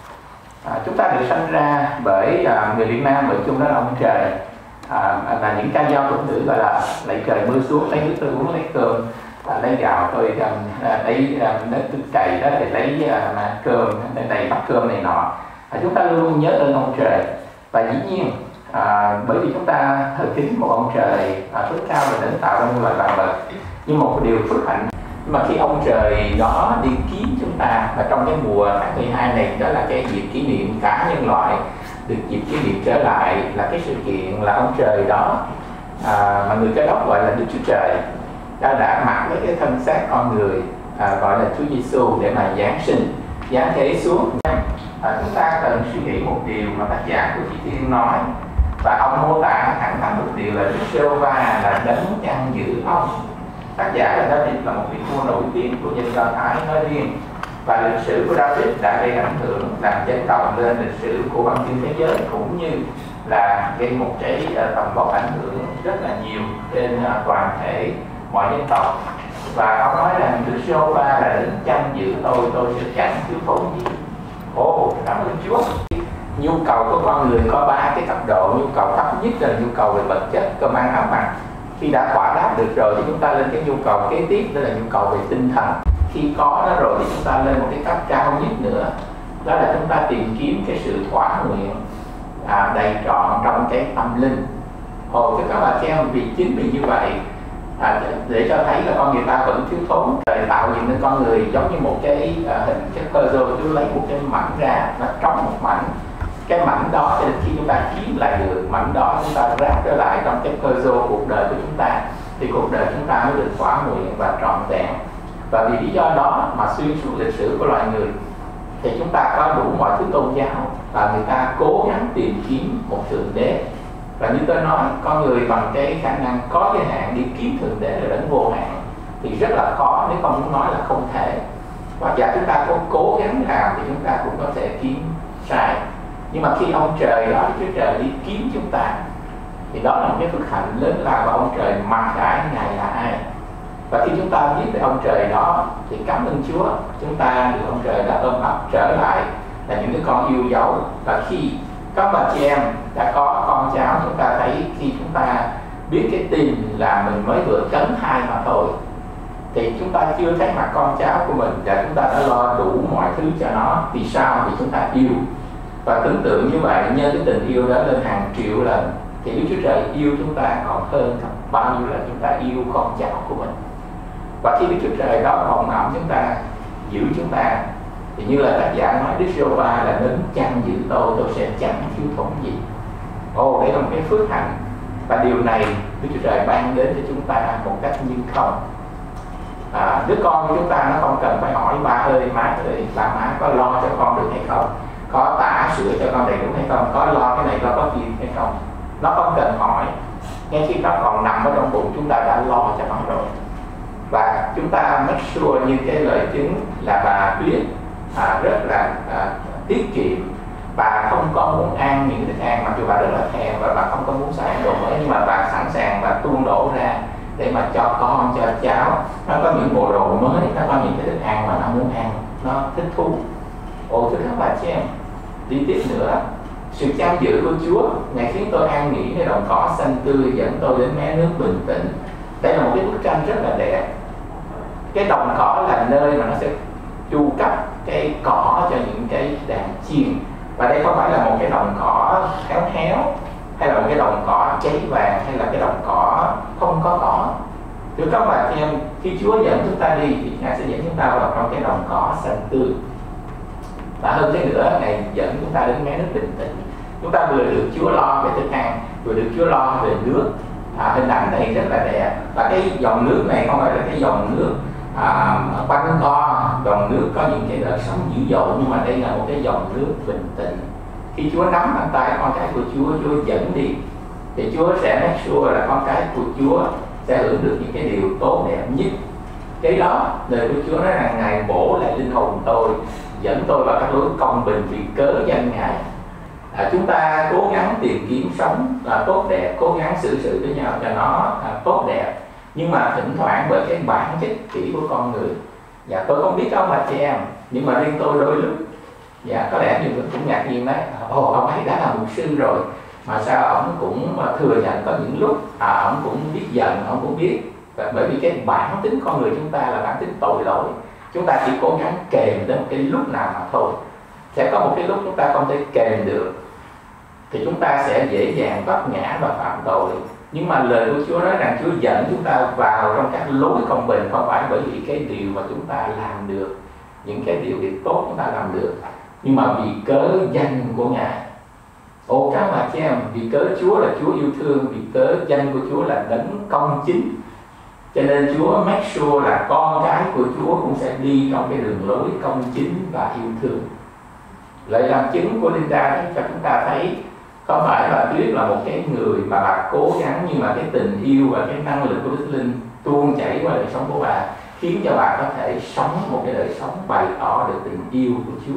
À, chúng ta được sinh ra bởi à, người Việt Nam, bởi chung đó là ông trời. À, là những ca dao tục ngữ gọi là lấy trời mưa xuống, lấy nước tôi uống, lấy cơm, à, lấy gạo tôi à, lấy à, nước tôi cày đó để lấy à, cơm, để đầy bát cơm này nọ. À, chúng ta luôn luôn nhớ ơn ông trời. Và dĩ nhiên à, bởi vì chúng ta thờ kính một ông trời à, tối cao và đấng tạo ra muôn loài vạn vật, nhưng một điều phước hạnh mà khi ông trời đó đi kiếm chúng ta, và trong cái mùa tháng mười hai này, đó là cái dịp kỷ niệm cả nhân loại được dịp kỷ niệm trở lại, là cái sự kiện là ông trời đó à, mà người Cơ Đốc gọi là Đức Chúa Trời đã đã mặc với cái thân xác con người, à, gọi là Chúa Giêsu để mà giáng sinh, giáng thế xuống. À, chúng ta cần suy nghĩ một điều mà tác giả của Thi Thiên nói, và ông mô tả thẳng thắn một điều là Đức Giê-hô-va là đấng chăn giữ ông. Tác giả là David, là một vị vua nổi tiếng của dân Do Thái nói riêng, và lịch sử của David đã gây ảnh hưởng làm chấn động lên lịch sử của văn chương thế giới, cũng như là gây một cái tầm vóc ảnh hưởng rất là nhiều trên uh, toàn thể mọi dân tộc. Và ông nói rằng Đức Giê-hô-va là đấng chăn giữ tôi, tôi sẽ chẳng thiếu thốn gì. Ồ, oh, cảm ơn Chúa. Nhu cầu của con người có ba cái cấp độ. Nhu cầu thấp nhất là nhu cầu về vật chất, cơm ăn áo mặc. Khi đã thỏa đáp được rồi thì chúng ta lên cái nhu cầu kế tiếp, đó là nhu cầu về tinh thần. Khi có đó rồi thì chúng ta lên một cái cấp cao nhất nữa, đó là chúng ta tìm kiếm cái sự thỏa nguyện à, đầy trọn trong cái tâm linh. Ồ, thưa các bà chị em, vì chính vì như vậy à, để cho thấy là con người ta vẫn thiếu thốn, để tạo dựng nên con người giống như một cái à, hình cái puzzle. Chú lấy một cái mảnh ra, nó trống một mảnh, cái mảnh đó cho đến khi chúng ta kiếm lại được mảnh đó, chúng ta ráp trở lại trong cái puzzle cuộc đời của chúng ta, thì cuộc đời chúng ta mới được thỏa nguyện và trọn vẹn. Và vì lý do đó mà xuyên suốt lịch sử của loài người, thì chúng ta có đủ mọi thứ tôn giáo và người ta cố gắng tìm kiếm một thượng đế. Và như tôi nói, con người bằng cái khả năng có giới hạn đi kiếm thượng đế là đến vô hạn thì rất là khó, nếu không muốn nói là không thể. Và giả chúng ta có cố gắng làm thì chúng ta cũng có thể kiếm sai. Nhưng mà khi ông trời đó, Chúa Trời đi kiếm chúng ta, thì đó là một cái phước hạnh lớn lao, và ông trời mặc khải Ngài là ai. Và khi chúng ta biết về ông trời đó thì cảm ơn Chúa, chúng ta được ông trời đã ôm ấp trở lại là những đứa con yêu dấu. Và khi các bà chị em đã có con cháu, chúng ta thấy khi chúng ta biết cái tin là mình mới vừa cấn thai mà thôi, thì chúng ta chưa thấy mặt con cháu của mình và chúng ta đã lo đủ mọi thứ cho nó. Vì sao? Vì chúng ta yêu. Và tưởng tượng như vậy, nhân cái tình yêu đó lên hàng triệu lần, thì Đức Chúa Trời yêu chúng ta còn hơn bao nhiêu lần chúng ta yêu con cháu của mình. Và khi Đức Chúa Trời đó hồng ẩm chúng ta, giữ chúng ta, thì như là tác giả nói, Đức Giê-hô-va là đấng chăn giữ tôi, tôi sẽ chẳng thiếu thốn gì. Ồ, đây là một cái phước hạnh. Và điều này Đức Chúa Trời ban đến cho chúng ta một cách nhưng không. À, đứa con của chúng ta nó không cần phải hỏi ba ơi, má ơi, ba má có lo cho con được hay không, có tả sữa cho con đầy đủ hay không, có lo cái này lo có gì hay không. Nó không cần hỏi. Ngay khi nó còn nằm ở trong bụng, chúng ta đã lo cho nó rồi. Và chúng ta make sure như cái lời chứng là bà Tuyết à, rất là à, tiết kiệm. Bà không có muốn ăn những thức ăn, mặc dù bà rất là thèm và bà không có muốn xài đồ mới, nhưng mà bà sẵn sàng bà tuôn đổ ra để mà cho con, cho cháu. Nó có những bộ đồ mới, nó có những cái thức ăn mà nó muốn ăn, nó thích thú. Ồ, thưa các bà chị em, đi tiếp nữa, sự chăm giữ của Chúa Ngài khiến tôi an nghỉ nơi đồng cỏ xanh tươi, dẫn tôi đến mé nước bình tĩnh. Đây là một cái bức tranh rất là đẹp. Cái đồng cỏ là nơi mà nó sẽ chu cấp cái cỏ cho những cái đàn chim. Và đây không phải là một cái đồng cỏ héo héo, hay là một cái đồng cỏ cháy vàng, hay là cái đồng cỏ không có cỏ. Thưa các bà chị em, khi Chúa dẫn chúng ta đi thì Ngài sẽ dẫn chúng ta vào trong cái đồng cỏ xanh tươi. Và hơn thế nữa, Ngài dẫn chúng ta đến mé nước bình tĩnh. Chúng ta vừa được Chúa lo về thức ăn, vừa được Chúa lo về nước. À, hình ảnh này rất là đẹp. Và cái dòng nước này không phải là cái dòng nước à, quanh co, dòng nước có những cái đợt sóng dữ dội, nhưng mà đây là một cái dòng nước bình tĩnh. Khi Chúa nắm bàn tay con cái của Chúa, Chúa dẫn đi, thì Chúa sẽ make sure là con cái của Chúa sẽ hưởng được những cái điều tốt đẹp nhất. Cái đó, lời của Chúa nói rằng Ngài bổ lại linh hồn tôi, dẫn tôi vào các lối công bình vì cớ danh Ngài. À, chúng ta cố gắng tìm kiếm sống là tốt đẹp, cố gắng xử sự với nhau cho nó à, tốt đẹp, nhưng mà thỉnh thoảng bởi cái bản chất kỹ của con người, dạ tôi không biết ông bà chị em, nhưng mà riêng tôi đôi lúc dạ có lẽ nhiều người cũng ngạc nhiên đấy, ồ ông ấy đã là mục sư rồi mà sao ông cũng thừa nhận có những lúc à, ông cũng biết giận, ông cũng biết. Và bởi vì cái bản tính con người chúng ta là bản tính tội lỗi, chúng ta chỉ cố gắng kèm đến một cái lúc nào mà thôi. Sẽ có một cái lúc chúng ta không thể kèm được thì chúng ta sẽ dễ dàng vấp ngã và phạm tội. Nhưng mà lời của Chúa nói rằng Chúa dẫn chúng ta vào trong các lối công bình, không phải bởi vì cái điều mà chúng ta làm được, những cái điều việc tốt chúng ta làm được, nhưng mà vì cớ danh của Ngài. Ô các bà chị em, vì cớ Chúa là Chúa yêu thương, vì cớ danh của Chúa là đấng công chính, cho nên Chúa make sure là con cái của Chúa cũng sẽ đi trong cái đường lối công chính và yêu thương. Lời làm chứng của Linda cho chúng ta thấy không phải là Tuyết là một cái người mà bà cố gắng, nhưng mà cái tình yêu và cái năng lực của Đức Linh tuôn chảy qua đời sống của bà, khiến cho bà có thể sống một cái đời sống bày tỏ được tình yêu của Chúa.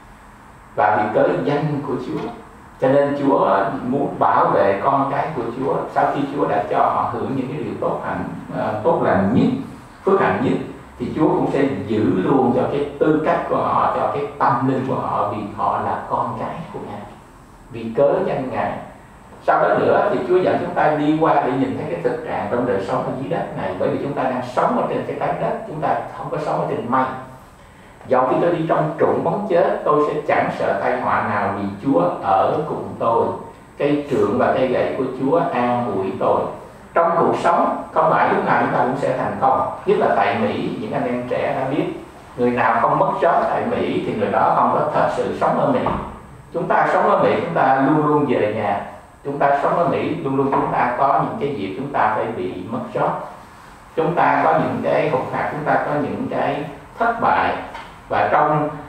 Và vì cớ danh của Chúa, cho nên Chúa muốn bảo vệ con cái của Chúa. Sau khi Chúa đã cho họ hưởng những cái điều tốt hạnh, uh, tốt lành nhất, phước hạnh nhất, thì Chúa cũng sẽ giữ luôn cho cái tư cách của họ, cho cái tâm linh của họ, vì họ là con cái của Ngài, vì cớ danh Ngài. Sau đó nữa thì Chúa dẫn chúng ta đi qua để nhìn thấy cái thực trạng trong đời sống ở dưới đất này, bởi vì chúng ta đang sống ở trên cái trái đất, chúng ta không có sống ở trên mây. Dẫu khi tôi đi trong trũng bóng chết, tôi sẽ chẳng sợ tai họa nào, vì Chúa ở cùng tôi. Cây trượng và cây gậy của Chúa an ủi tôi. Trong cuộc sống không phải lúc nào chúng ta cũng sẽ thành công, nhất là tại Mỹ. Những anh em trẻ đã biết, người nào không mất job tại Mỹ thì người đó không có thật sự sống ở Mỹ. Chúng ta sống ở Mỹ, chúng ta luôn luôn về nhà. Chúng ta sống ở Mỹ, luôn luôn chúng ta có những cái dịp chúng ta phải bị mất job, chúng ta có những cái hụt hạt, chúng ta có những cái thất bại. Và trong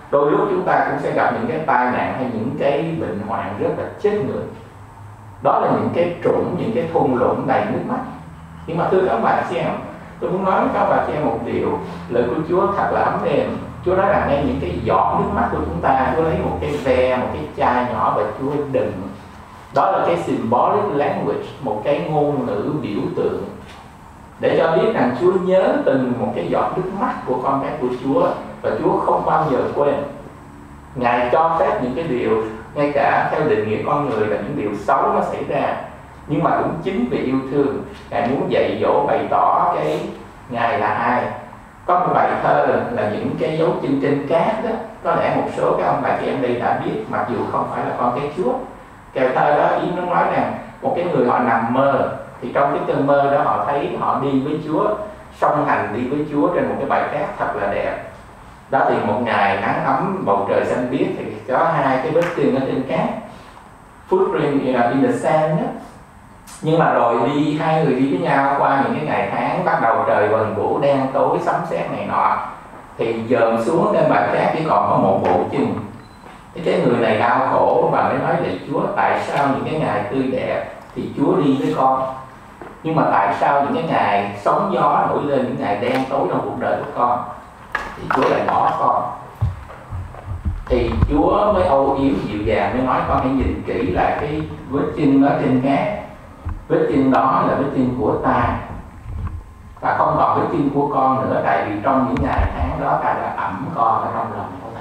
Đôi lúc chúng ta cũng sẽ gặp những cái tai nạn hay những cái bệnh hoạn rất là chết người. Đó là những cái trũng, những cái thung lũng đầy nước mắt. Nhưng mà thưa các bà chị em, tôi muốn nói với các bà chị em một điều, lời của Chúa thật là ấm êm. Chúa nói là ngay những cái giọt nước mắt của chúng ta, Chúa lấy một cái ve, một cái chai nhỏ và Chúa đựng. Đó là cái symbolic language, một cái ngôn ngữ biểu tượng để cho biết rằng Chúa nhớ từng một cái giọt nước mắt của con cái của Chúa, và Chúa không bao giờ quên. Ngài cho phép những cái điều, ngay cả theo định nghĩa con người, là những điều xấu nó xảy ra, nhưng mà cũng chính vì yêu thương, Ngài muốn dạy dỗ, bày tỏ cái Ngài là ai. Có một bài thơ là những cái dấu chân trên cát đó, có lẽ một số các ông bà chị em đây đã biết, mặc dù không phải là con cái Chúa. Cái thơ đó ý nó nói rằng một cái người họ nằm mơ, thì trong cái cơn mơ đó họ thấy họ đi với Chúa, song hành đi với Chúa trên một cái bãi cát thật là đẹp. Đó thì một ngày nắng ấm, bầu trời xanh biếc, thì có hai cái vết chân ở trên cát, footprint in the sand đó. Nhưng mà rồi đi hai người đi với nhau qua những cái ngày tháng, bắt đầu trời vần vũ đen tối, sấm sét này nọ, thì dờn xuống trên bãi cát chỉ còn có một bộ chân. Thì cái người này đau khổ và mới nói với Chúa, tại sao những cái ngày tươi đẹp thì Chúa đi với con, nhưng mà tại sao những cái ngày sóng gió nổi lên, những ngày đen tối trong cuộc đời của con thì Chúa lại bỏ con. Thì Chúa mới âu yếm dịu dàng mới nói con hãy nhìn kỹ lại cái vết chân đó trên cát. Vết chân đó là vết chân của ta, và không còn vết chân của con nữa, tại vì trong những ngày tháng đó ta đã ẵm con ở trong lòng của ta.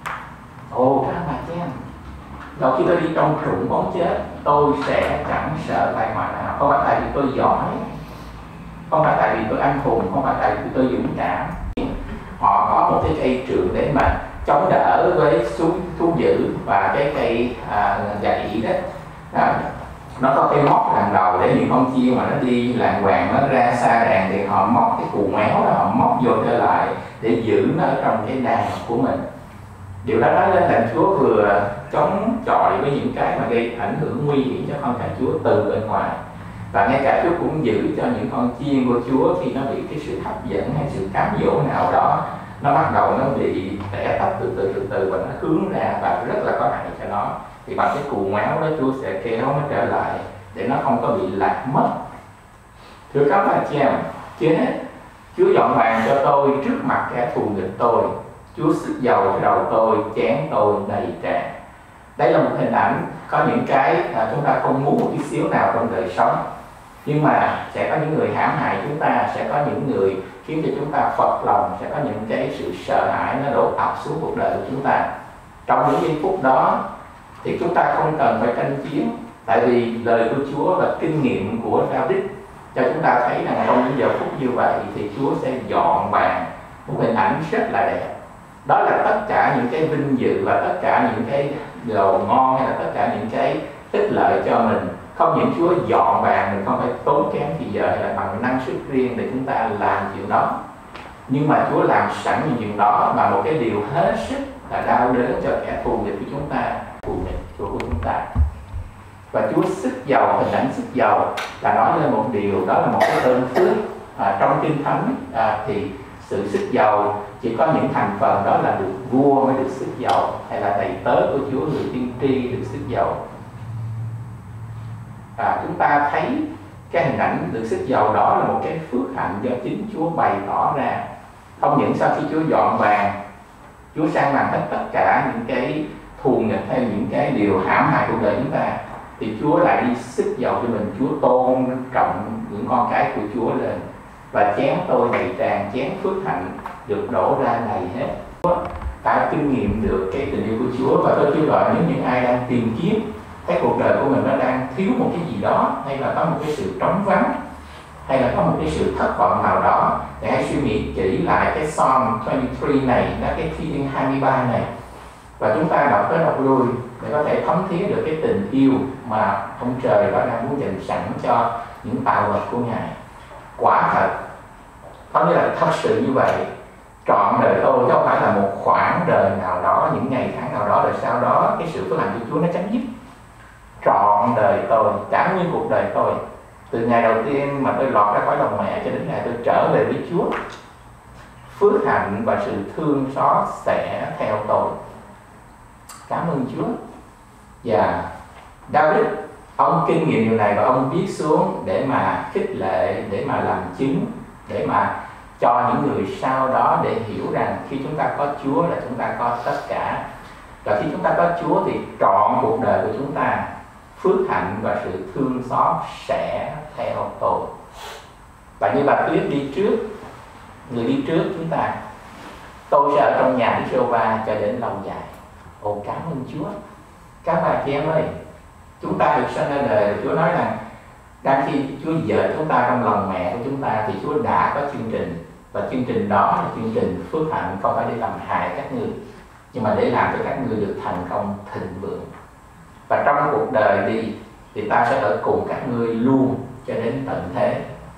Ồ các bà chị em, đầu khi tôi đi trong rụng bóng chết, tôi sẽ chẳng sợ tai họa nào. Không phải tại vì tôi giỏi, không phải tại vì tôi anh hùng, không phải tại vì tôi dũng cảm. Họ có một cái cây trường để mà chống đỡ với thú, thú dữ, và cái cây à, gậy đó à, nó có cái móc đằng đầu để những con chim mà nó đi làng hoàng nó ra xa đàn thì họ móc cái cù méo đó, họ móc vô trở lại để giữ nó ở trong cái đàn của mình. Điều đó nói lên là Chúa vừa chống chọi với những cái mà gây ảnh hưởng nguy hiểm cho con cái Chúa từ bên ngoài, và ngay cả Chúa cũng giữ cho những con chiên của Chúa khi nó bị cái sự hấp dẫn hay sự cám dỗ nào đó, nó bắt đầu nó bị tẻ tách từ từ từ từ và nó hướng ra và rất là có hại cho nó, thì bằng cái cù méo đó Chúa sẽ kéo nó trở lại để nó không có bị lạc mất. Thưa các bạn chị em, chưa hết, Chúa dọn bàn cho tôi trước mặt kẻ thù nghịch tôi, Chúa sức dầu cho đầu tôi, chén tôi đầy tràn. Đây là một hình ảnh có những cái à, chúng ta không muốn một chút xíu nào trong đời sống, nhưng mà sẽ có những người hãm hại chúng ta, sẽ có những người khiến cho chúng ta phật lòng, sẽ có những cái sự sợ hãi nó đổ ập xuống cuộc đời của chúng ta. Trong những giây phút đó thì chúng ta không cần phải tranh chiến, tại vì lời của Chúa và kinh nghiệm của David cho chúng ta thấy rằng trong những giờ phút như vậy thì Chúa sẽ dọn bàn một hình ảnh rất là đẹp. Đó là tất cả những cái vinh dự và tất cả những cái đồ ngon, hay là tất cả những cái ích lợi cho mình. Không những Chúa dọn bàn, mình không phải tốn kém thì giờ hay là bằng năng sức riêng để chúng ta làm chuyện đó, nhưng mà Chúa làm sẵn những chuyện đó mà một cái điều hết sức là đau đớn cho kẻ thù nghịch của chúng ta, thù nghịch của chúng ta. Và Chúa sức dầu, hình ảnh sức dầu là nói lên một điều, đó là một cái ơn phước. À, trong Kinh Thánh à, thì sự sức dầu chỉ có những thành phần đó là được vua mới được sức dầu, hay là đầy tớ của Chúa, người tiên tri được sức dầu. À, chúng ta thấy cái hình ảnh được sức dầu đó là một cái phước hạnh do chính Chúa bày tỏ ra. Không những sau khi Chúa dọn bàn, Chúa sang làm hết tất cả những cái thù nghịch hay những cái điều hãm hại cuộc đời chúng ta, thì Chúa lại đi sức dầu cho mình. Chúa tôn trọng những con cái của Chúa lên, và chén tôi đầy tràn, chén phước hạnh được đổ ra đầy hết. Chúa đã kinh nghiệm được cái tình yêu của Chúa, và tôi kêu gọi nếu những ai đang tìm kiếm cái cuộc đời của mình nó đang thiếu một cái gì đó, hay là có một cái sự trống vắng, hay là có một cái sự thất vọng nào đó, thì hãy suy nghĩ kỹ lại cái Psalm hai mươi ba này, là cái thiên hai mươi ba này, và chúng ta đọc tới đọc lui để có thể thấm thía được cái tình yêu mà ông trời đã đang muốn dành sẵn cho những tạo vật của Ngài. Quả thật, có nghĩa là thật sự như vậy, trọn đời tôi chứ không phải là một khoảng đời nào đó, những ngày tháng nào đó, rồi sau đó cái sự phước hạnh của Chúa nó chấm dứt. Trọn đời tôi, cả nguyên cuộc đời tôi, từ ngày đầu tiên mà tôi lọt ra khỏi lòng mẹ cho đến ngày tôi trở về với Chúa, phước hạnh và sự thương xót sẽ theo tôi. Cảm ơn Chúa. Và David, ông kinh nghiệm điều này và ông viết xuống để mà khích lệ, để mà làm chứng, để mà cho những người sau đó để hiểu rằng khi chúng ta có Chúa là chúng ta có tất cả. Và khi chúng ta có Chúa thì trọn cuộc đời của chúng ta, phước hạnh và sự thương xót sẽ theo tôi. Và như bà Tuyết đi trước, người đi trước chúng ta, tôi sẽ ở trong nhà Đức Giê-hô-va cho đến lâu dài. Ồ, cảm ơn Chúa. Các bà chị em ơi, chúng ta được sinh ra đời, Chúa nói rằng đang khi Chúa dời chúng ta trong lòng mẹ của chúng ta thì Chúa đã có chương trình, và chương trình đó là chương trình phước hạnh, không phải để làm hại các ngươi, nhưng mà để làm cho các ngươi được thành công thịnh vượng. Và trong cuộc đời đi thì ta sẽ ở cùng các ngươi luôn cho đến tận thế.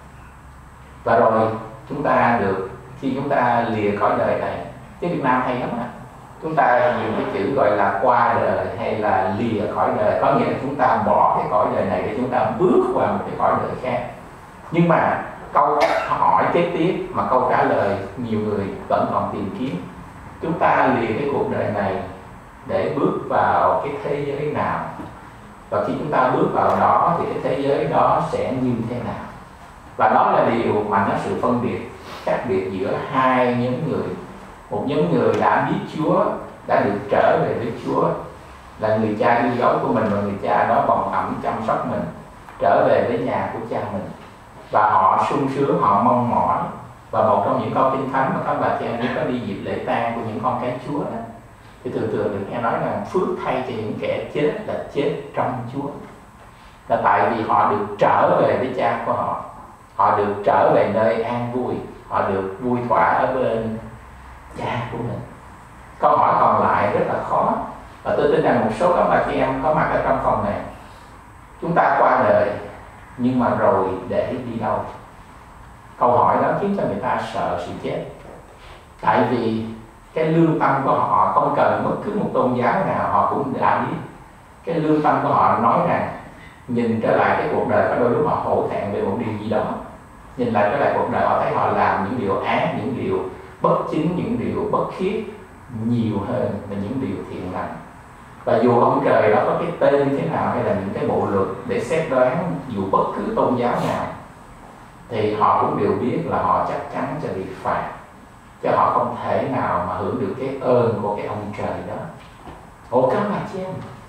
Và rồi chúng ta được, khi chúng ta lìa cõi đời này, tiếng Việt Nam hay lắm á, chúng ta dùng cái chữ gọi là qua đời hay là lìa cõi đời, có nghĩa là chúng ta bỏ cái cõi đời này để chúng ta bước qua một cái cõi đời khác. Nhưng mà câu hỏi kế tiếp mà câu trả lời nhiều người vẫn còn tìm kiếm, chúng ta lìa cái cuộc đời này để bước vào cái thế giới nào, và khi chúng ta bước vào đó thì cái thế giới đó sẽ như thế nào. Và đó là điều mà nó sự phân biệt, khác biệt giữa hai nhóm người. Một nhóm người đã biết Chúa, đã được trở về với Chúa, là người cha yêu dấu của mình, và người cha đó bồng ẵm chăm sóc mình, trở về với nhà của cha mình, và họ sung sướng, họ mong mỏi. Và một trong những câu kinh thánh mà các bà chị em nếu có đi dịp lễ tang của những con cái Chúa đó, thì thường thường được nghe nói rằng phước thay cho những kẻ chết là chết trong Chúa, là tại vì họ được trở về với cha của họ, họ được trở về nơi an vui, họ được vui thỏa ở bên cha của mình. Câu hỏi còn lại rất là khó, và tôi tin rằng một số các bà chị em có mặt ở trong phòng này, chúng ta qua đời nhưng mà rồi để đi đâu? Câu hỏi đó khiến cho người ta sợ sự chết, tại vì cái lương tâm của họ không cần bất cứ một tôn giáo nào, họ cũng đã biết cái lương tâm của họ nói rằng nhìn trở lại cái cuộc đời, có đôi lúc họ hổ thẹn về một điều gì đó, nhìn lại trở lại cuộc đời họ thấy họ làm những điều ác, những điều bất chính, những điều bất khiết nhiều hơn là những điều thiện lành. Và dù ông trời đó có cái tên như thế nào hay là những cái bộ luật để xét đoán dù bất cứ tôn giáo nào, thì họ cũng đều biết là họ chắc chắn sẽ bị phạt, chứ họ không thể nào mà hưởng được cái ơn của cái ông trời đó. Ồ các bà chị em,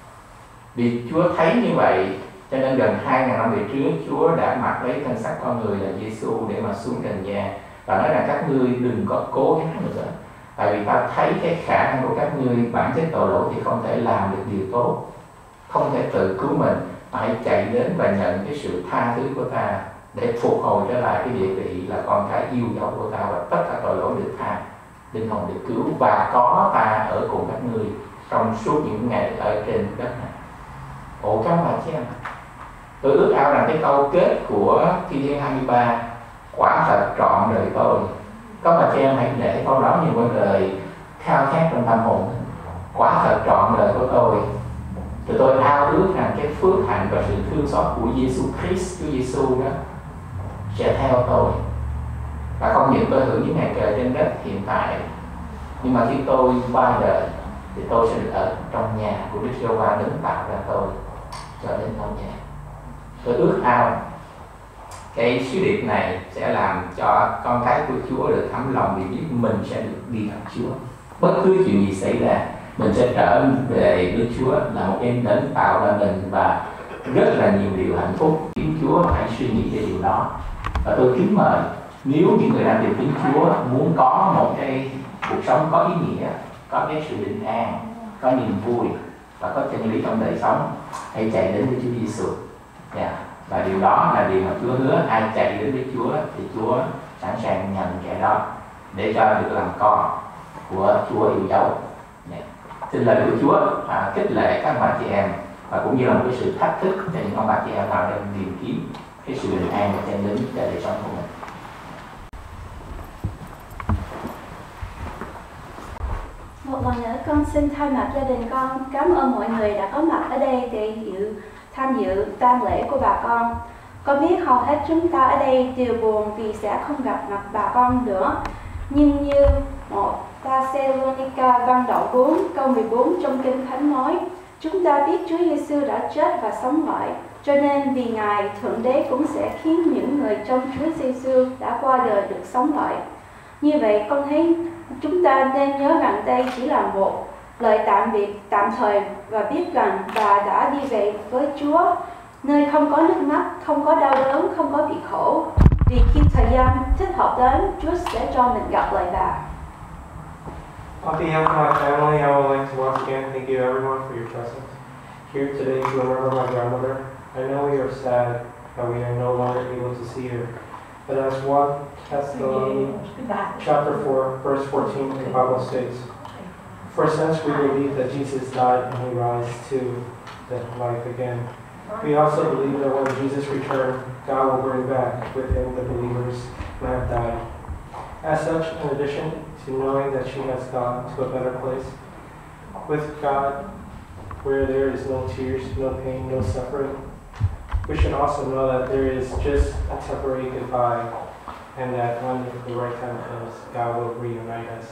vì Chúa thấy như vậy cho nên gần hai ngàn năm về trước Chúa đã mặc lấy thân xác con người là Giêsu để mà xuống trần gian và nói rằng các ngươi đừng có cố gắng nữa, tại vì ta thấy cái khả năng của các ngươi bản chất tội lỗi thì không thể làm được điều tốt, không thể tự cứu mình, mà hãy chạy đến và nhận cái sự tha thứ của ta để phục hồi trở lại cái địa vị là con cái yêu dấu của ta, và tất cả tội lỗi được tha, linh hồn được cứu, và có ta ở cùng các ngươi trong suốt những ngày ở trên đất này. Ồ các bà chị em, tôi ước ao rằng cái câu kết của Thi Thiên hai mươi ba quả thật trọn đời tôi. Các bà chị em hãy để câu đó như một lời khao khát trong tâm hồn. Quả thật trọn đời của tôi. Thì tôi ao ước rằng cái phước hạnh và sự thương xót của Giêsu Christ, Chúa Giêsu đó sẽ theo tôi. Và không những tôi hưởng những ngày trời trên đất hiện tại, nhưng mà khi tôi qua đời thì tôi sẽ được ở trong nhà của Đức Giê-hô-va đấng tạo ra tôi cho đến lâu dài. Tôi ước ao cái sứ điệp này sẽ làm cho con cái của Chúa được thấm lòng vì biết mình sẽ được đi theo Chúa. Bất cứ chuyện gì xảy ra, mình sẽ trở về với Chúa là một em đấng tạo ra mình, và rất là nhiều điều hạnh phúc. Kính Chúa hãy suy nghĩ về điều đó. Và tôi kính mời nếu những người đang tìm kiếm Chúa muốn có một cái cuộc sống có ý nghĩa, có cái sự bình an, có niềm vui và có chân lý trong đời sống, hãy chạy đến với Chúa Giêsu. Yeah. Và điều đó là điều mà Chúa hứa, ai chạy đến với Chúa thì Chúa sẵn sàng nhận kẻ đó để cho được làm con của Chúa yêu dấu. Yeah. Xin lời của Chúa à, khích lệ các bà chị em, và cũng như là một cái sự thách thức cho những ông bà chị em nào đang tìm kiếm cái sự bình an và chân lý cho đời sống của mình. Một lần nữa con xin thay mặt gia đình con cảm ơn mọi người đã có mặt ở đây để dự tham dự tang lễ của bà con. Con biết hầu hết chúng ta ở đây đều buồn vì sẽ không gặp mặt bà con nữa. Nhưng như một Thessalonica văn đoạn bốn câu mười bốn trong Kinh Thánh nói, chúng ta biết Chúa Giêsu đã chết và sống lại, cho nên vì Ngài, Thượng Đế cũng sẽ khiến những người trong Chúa Giêsu đã qua đời được sống lại. Như vậy, con thấy chúng ta nên nhớ rằng đây chỉ là một lời tạm biệt tạm thời và biết rằng bà đã đi về với Chúa, nơi không có nước mắt, không có đau đớn, không có bị khổ. Vì khi thời gian thích hợp đến, Chúa sẽ cho mình gặp lại bà. On behalf of my family, I would like to once again thank you everyone for your presence here today to remember my grandmother. I know we are sad that we are no longer able to see her, but as First Thessalonians chapter four, verse fourteen, the Bible states, "For since we believe that Jesus died and he rose to the life again, we also believe that when Jesus returned, God will bring back with him the believers who have died." As such, in addition to knowing that she has gone to a better place with God, where there is no tears, no pain, no suffering, we should also know that there is just a temporary goodbye, and that when the right time comes, God will reunite us.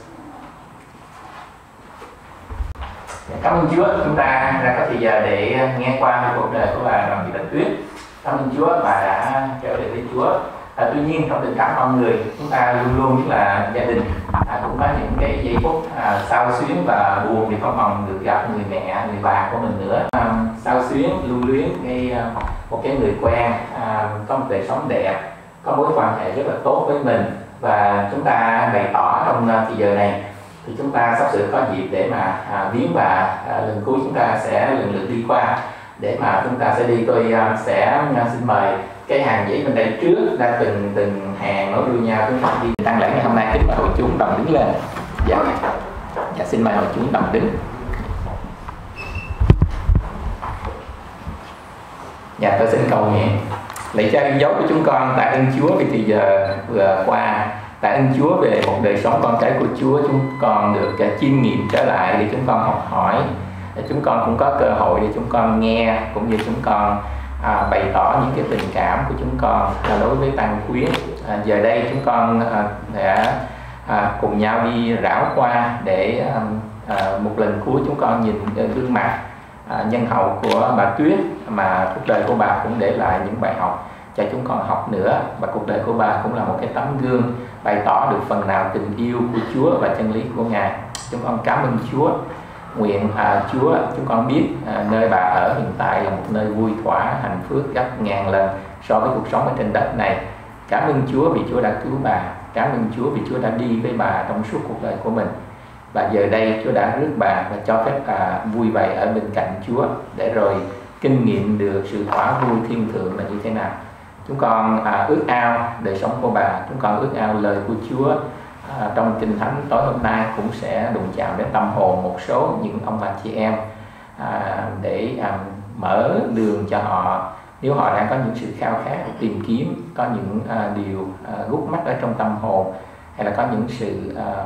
Cảm ơn Chúa, chúng ta đã có thời giờ để nghe qua cuộc đời của bà Đoàn Thị Bạch Tuyết. Cảm ơn Chúa, bà đã trở về với Chúa. À, tuy nhiên trong tình cảm con người, chúng ta luôn luôn biết là gia đình à, cũng có những cái giây phút à, xao xuyến và buồn vì không còn được gặp người mẹ, người bà của mình nữa. À, xao xuyến, lưu luyến cái à, một cái người quen, à, có một đời sống đẹp, có mối quan hệ rất là tốt với mình, và chúng ta bày tỏ trong uh, thời giờ này thì chúng ta sắp sửa có dịp để mà à, viếng bà. À, lần cuối chúng ta sẽ lần lượt đi qua để mà chúng ta sẽ đi. Tôi uh, sẽ uh, xin mời cái hàng dãy bên đây trước, ra từng từng hàng nối đuôi nhau, chúng ta đi tăng lễ ngày hôm nay. Kính mời hội chúng đồng đứng lên. Dạ, dạ xin mời hội chúng đồng đứng. Dạ, tôi xin cầu nguyện. Lạy Cha yêu dấu của chúng con, tạ ơn Chúa vì thời giờ vừa qua, tạ ơn Chúa về một đời sống con cái của Chúa. Chúng con được uh, chiêm nghiệm trở lại để chúng con học hỏi, để chúng con cũng có cơ hội để chúng con nghe, cũng như chúng con à, bày tỏ những cái tình cảm của chúng con à, đối với Tăng Quyến. À, giờ đây chúng con à, đã à, cùng nhau đi rảo qua để à, à, một lần cuối chúng con nhìn gương mặt à, nhân hậu của bà Tuyết, mà cuộc đời của bà cũng để lại những bài học cho chúng con học nữa, và cuộc đời của bà cũng là một cái tấm gương bày tỏ được phần nào tình yêu của Chúa và chân lý của Ngài. Chúng con cảm ơn Chúa. Nguyện à, Chúa, chúng con biết à, nơi bà ở hiện tại là một nơi vui thỏa, hạnh phúc gấp ngàn lần so với cuộc sống ở trên đất này. Cảm ơn Chúa vì Chúa đã cứu bà. Cảm ơn Chúa vì Chúa đã đi với bà trong suốt cuộc đời của mình. Và giờ đây Chúa đã rước bà và cho phép bà vui vẻ ở bên cạnh Chúa, để rồi kinh nghiệm được sự thỏa vui thiên thượng là như thế nào. Chúng con à, ước ao đời sống của bà. Chúng con ước ao lời của Chúa À, trong Kinh Thánh tối hôm nay cũng sẽ đụng chạm đến tâm hồn một số những ông bà chị em, à, để à, mở đường cho họ, nếu họ đang có những sự khao khát tìm kiếm, có những à, điều à, gút mắt ở trong tâm hồn, hay là có những sự à,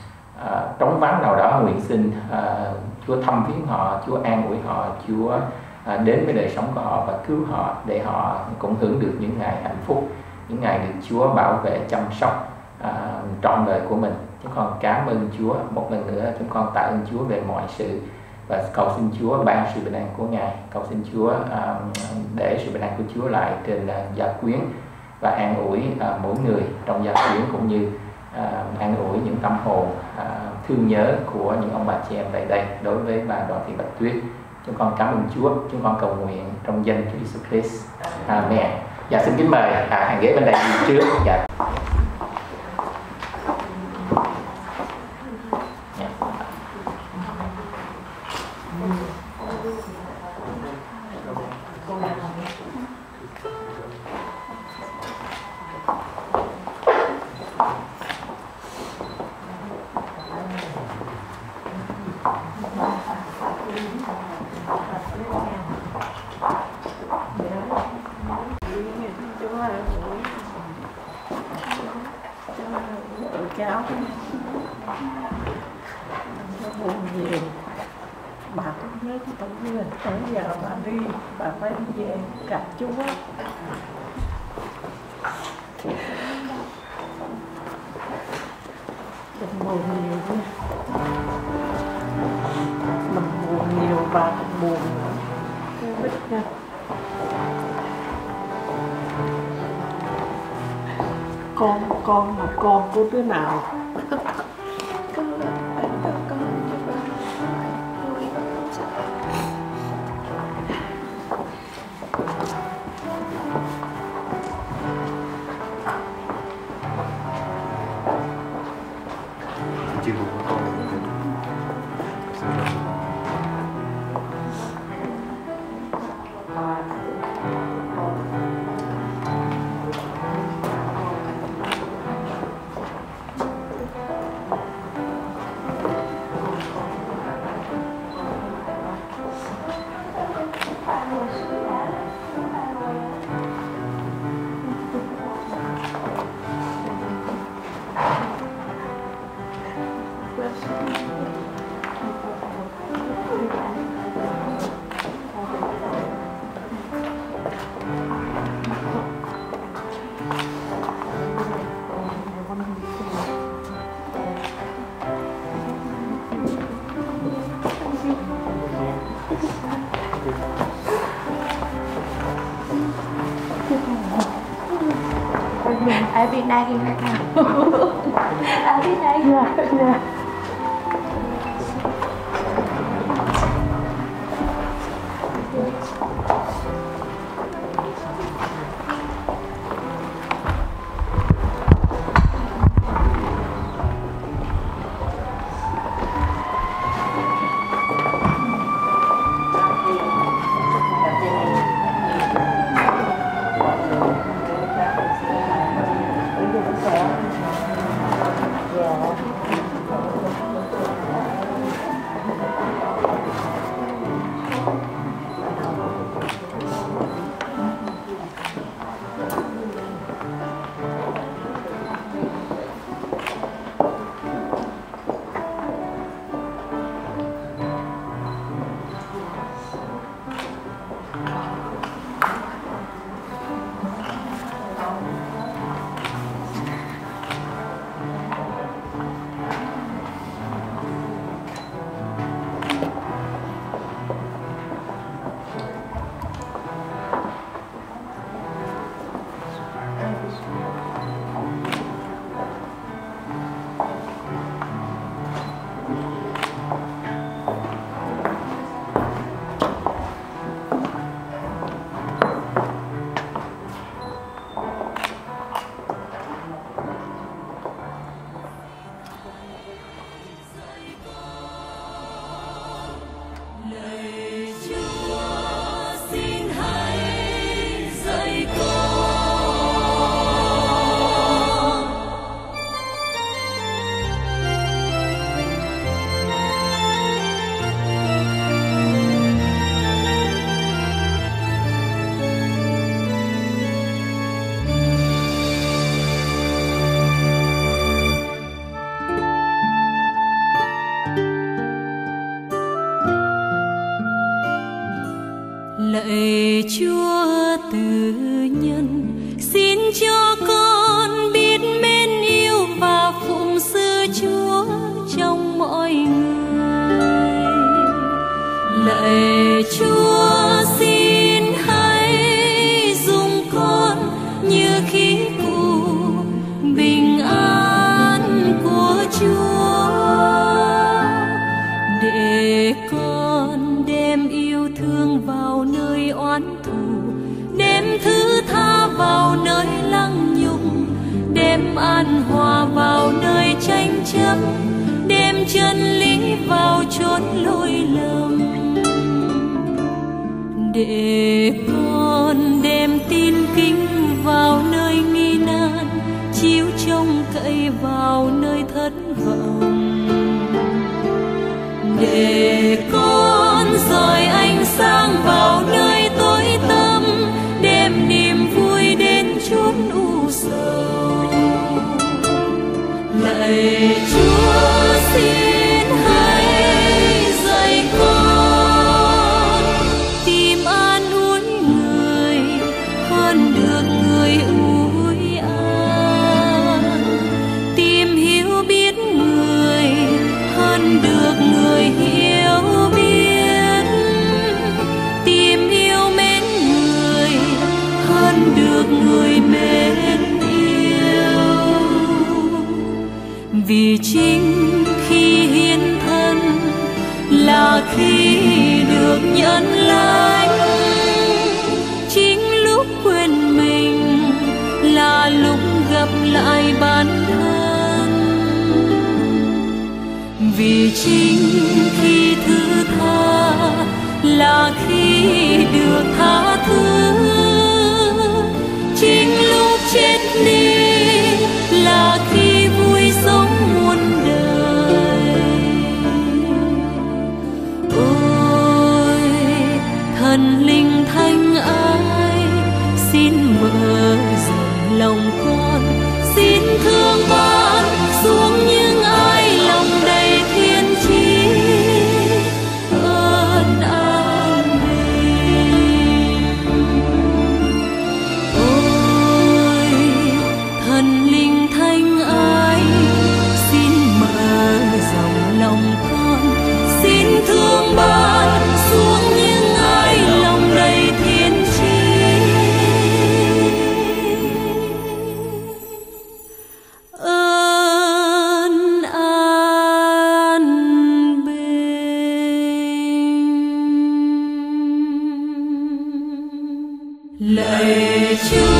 à, trống vắng nào đó, nguyện xin à, Chúa thăm viếng họ, Chúa an ủi họ, Chúa à, đến với đời sống của họ và cứu họ, để họ cũng hưởng được những ngày hạnh phúc, những ngày được Chúa bảo vệ chăm sóc À, trọn đời của mình. Chúng con cảm ơn Chúa một lần nữa. Chúng con tạ ơn Chúa về mọi sự, và cầu xin Chúa ban sự bình an của Ngài. Cầu xin Chúa à, để sự bình an của Chúa lại trên à, Gia Quyến, và an ủi à, mỗi người trong Gia Quyến, cũng như à, an ủi những tâm hồn à, thương nhớ của những ông bà chị em tại đây đối với bà Đoàn Thị Bạch Tuyết. Chúng con cảm ơn Chúa. Chúng con cầu nguyện trong danh Chúa Jesus Christ. Amen. Dạ, xin kính mời à, hàng ghế bên đây đi trước. Dạ. cháu nó buồn gì bà cũng nhớ cái tổng viên tới giờ bà đi bà phải đi về gặp Chúa. buồn nhiều nha. Mình buồn nhiều bà cũng buồn nữa. Cô biết nha. Con con là con của đứa nào? Con là con con cho ba nuôi chắc. Chưa buồn con. Ở Việt Nam thì khác nào? Ở Việt Nam. Dạ, dạ. Lạy Chúa từ nhân, xin cho con biết mến yêu và phụng sự Chúa trong mọi người. Lạy Chúa, xin hãy dùng con như khí cụ bình an của Chúa, để con đem yêu thương vào nơi oán thù, đem thứ tha vào nơi lăng nhục, đem an hòa vào nơi tranh chấp, đem chân lý vào chốn lỗi lầm, để con đem tin kính vào nơi nghi nan, chiếu trông cậy vào nơi thất vọng, để con dọi ánh sáng vào nơi tối tăm, đem niềm vui đến chốn u sầu. Lạy Chúa, xin hãy dạy con tìm an ủi người hơn được người ủi an, tìm hiểu biết người được nhận lãnh. Chính lúc quên mình là lúc gặp lại bản thân, vì chính khi thứ tha là khi được tha thứ. Chính lúc chết đi là khi vui sống muôn đời. Ôi thần linh thanh ái, xin mở rộng lòng con, xin thương ban xuống những ai lòng đầy thiên chí. Ơn an bình. Ôi thần linh thanh ái, xin mở rộng lòng con, xin thương ban xuống những ai lòng đầy thiên chí. Ơn an bình. Lạy Chúa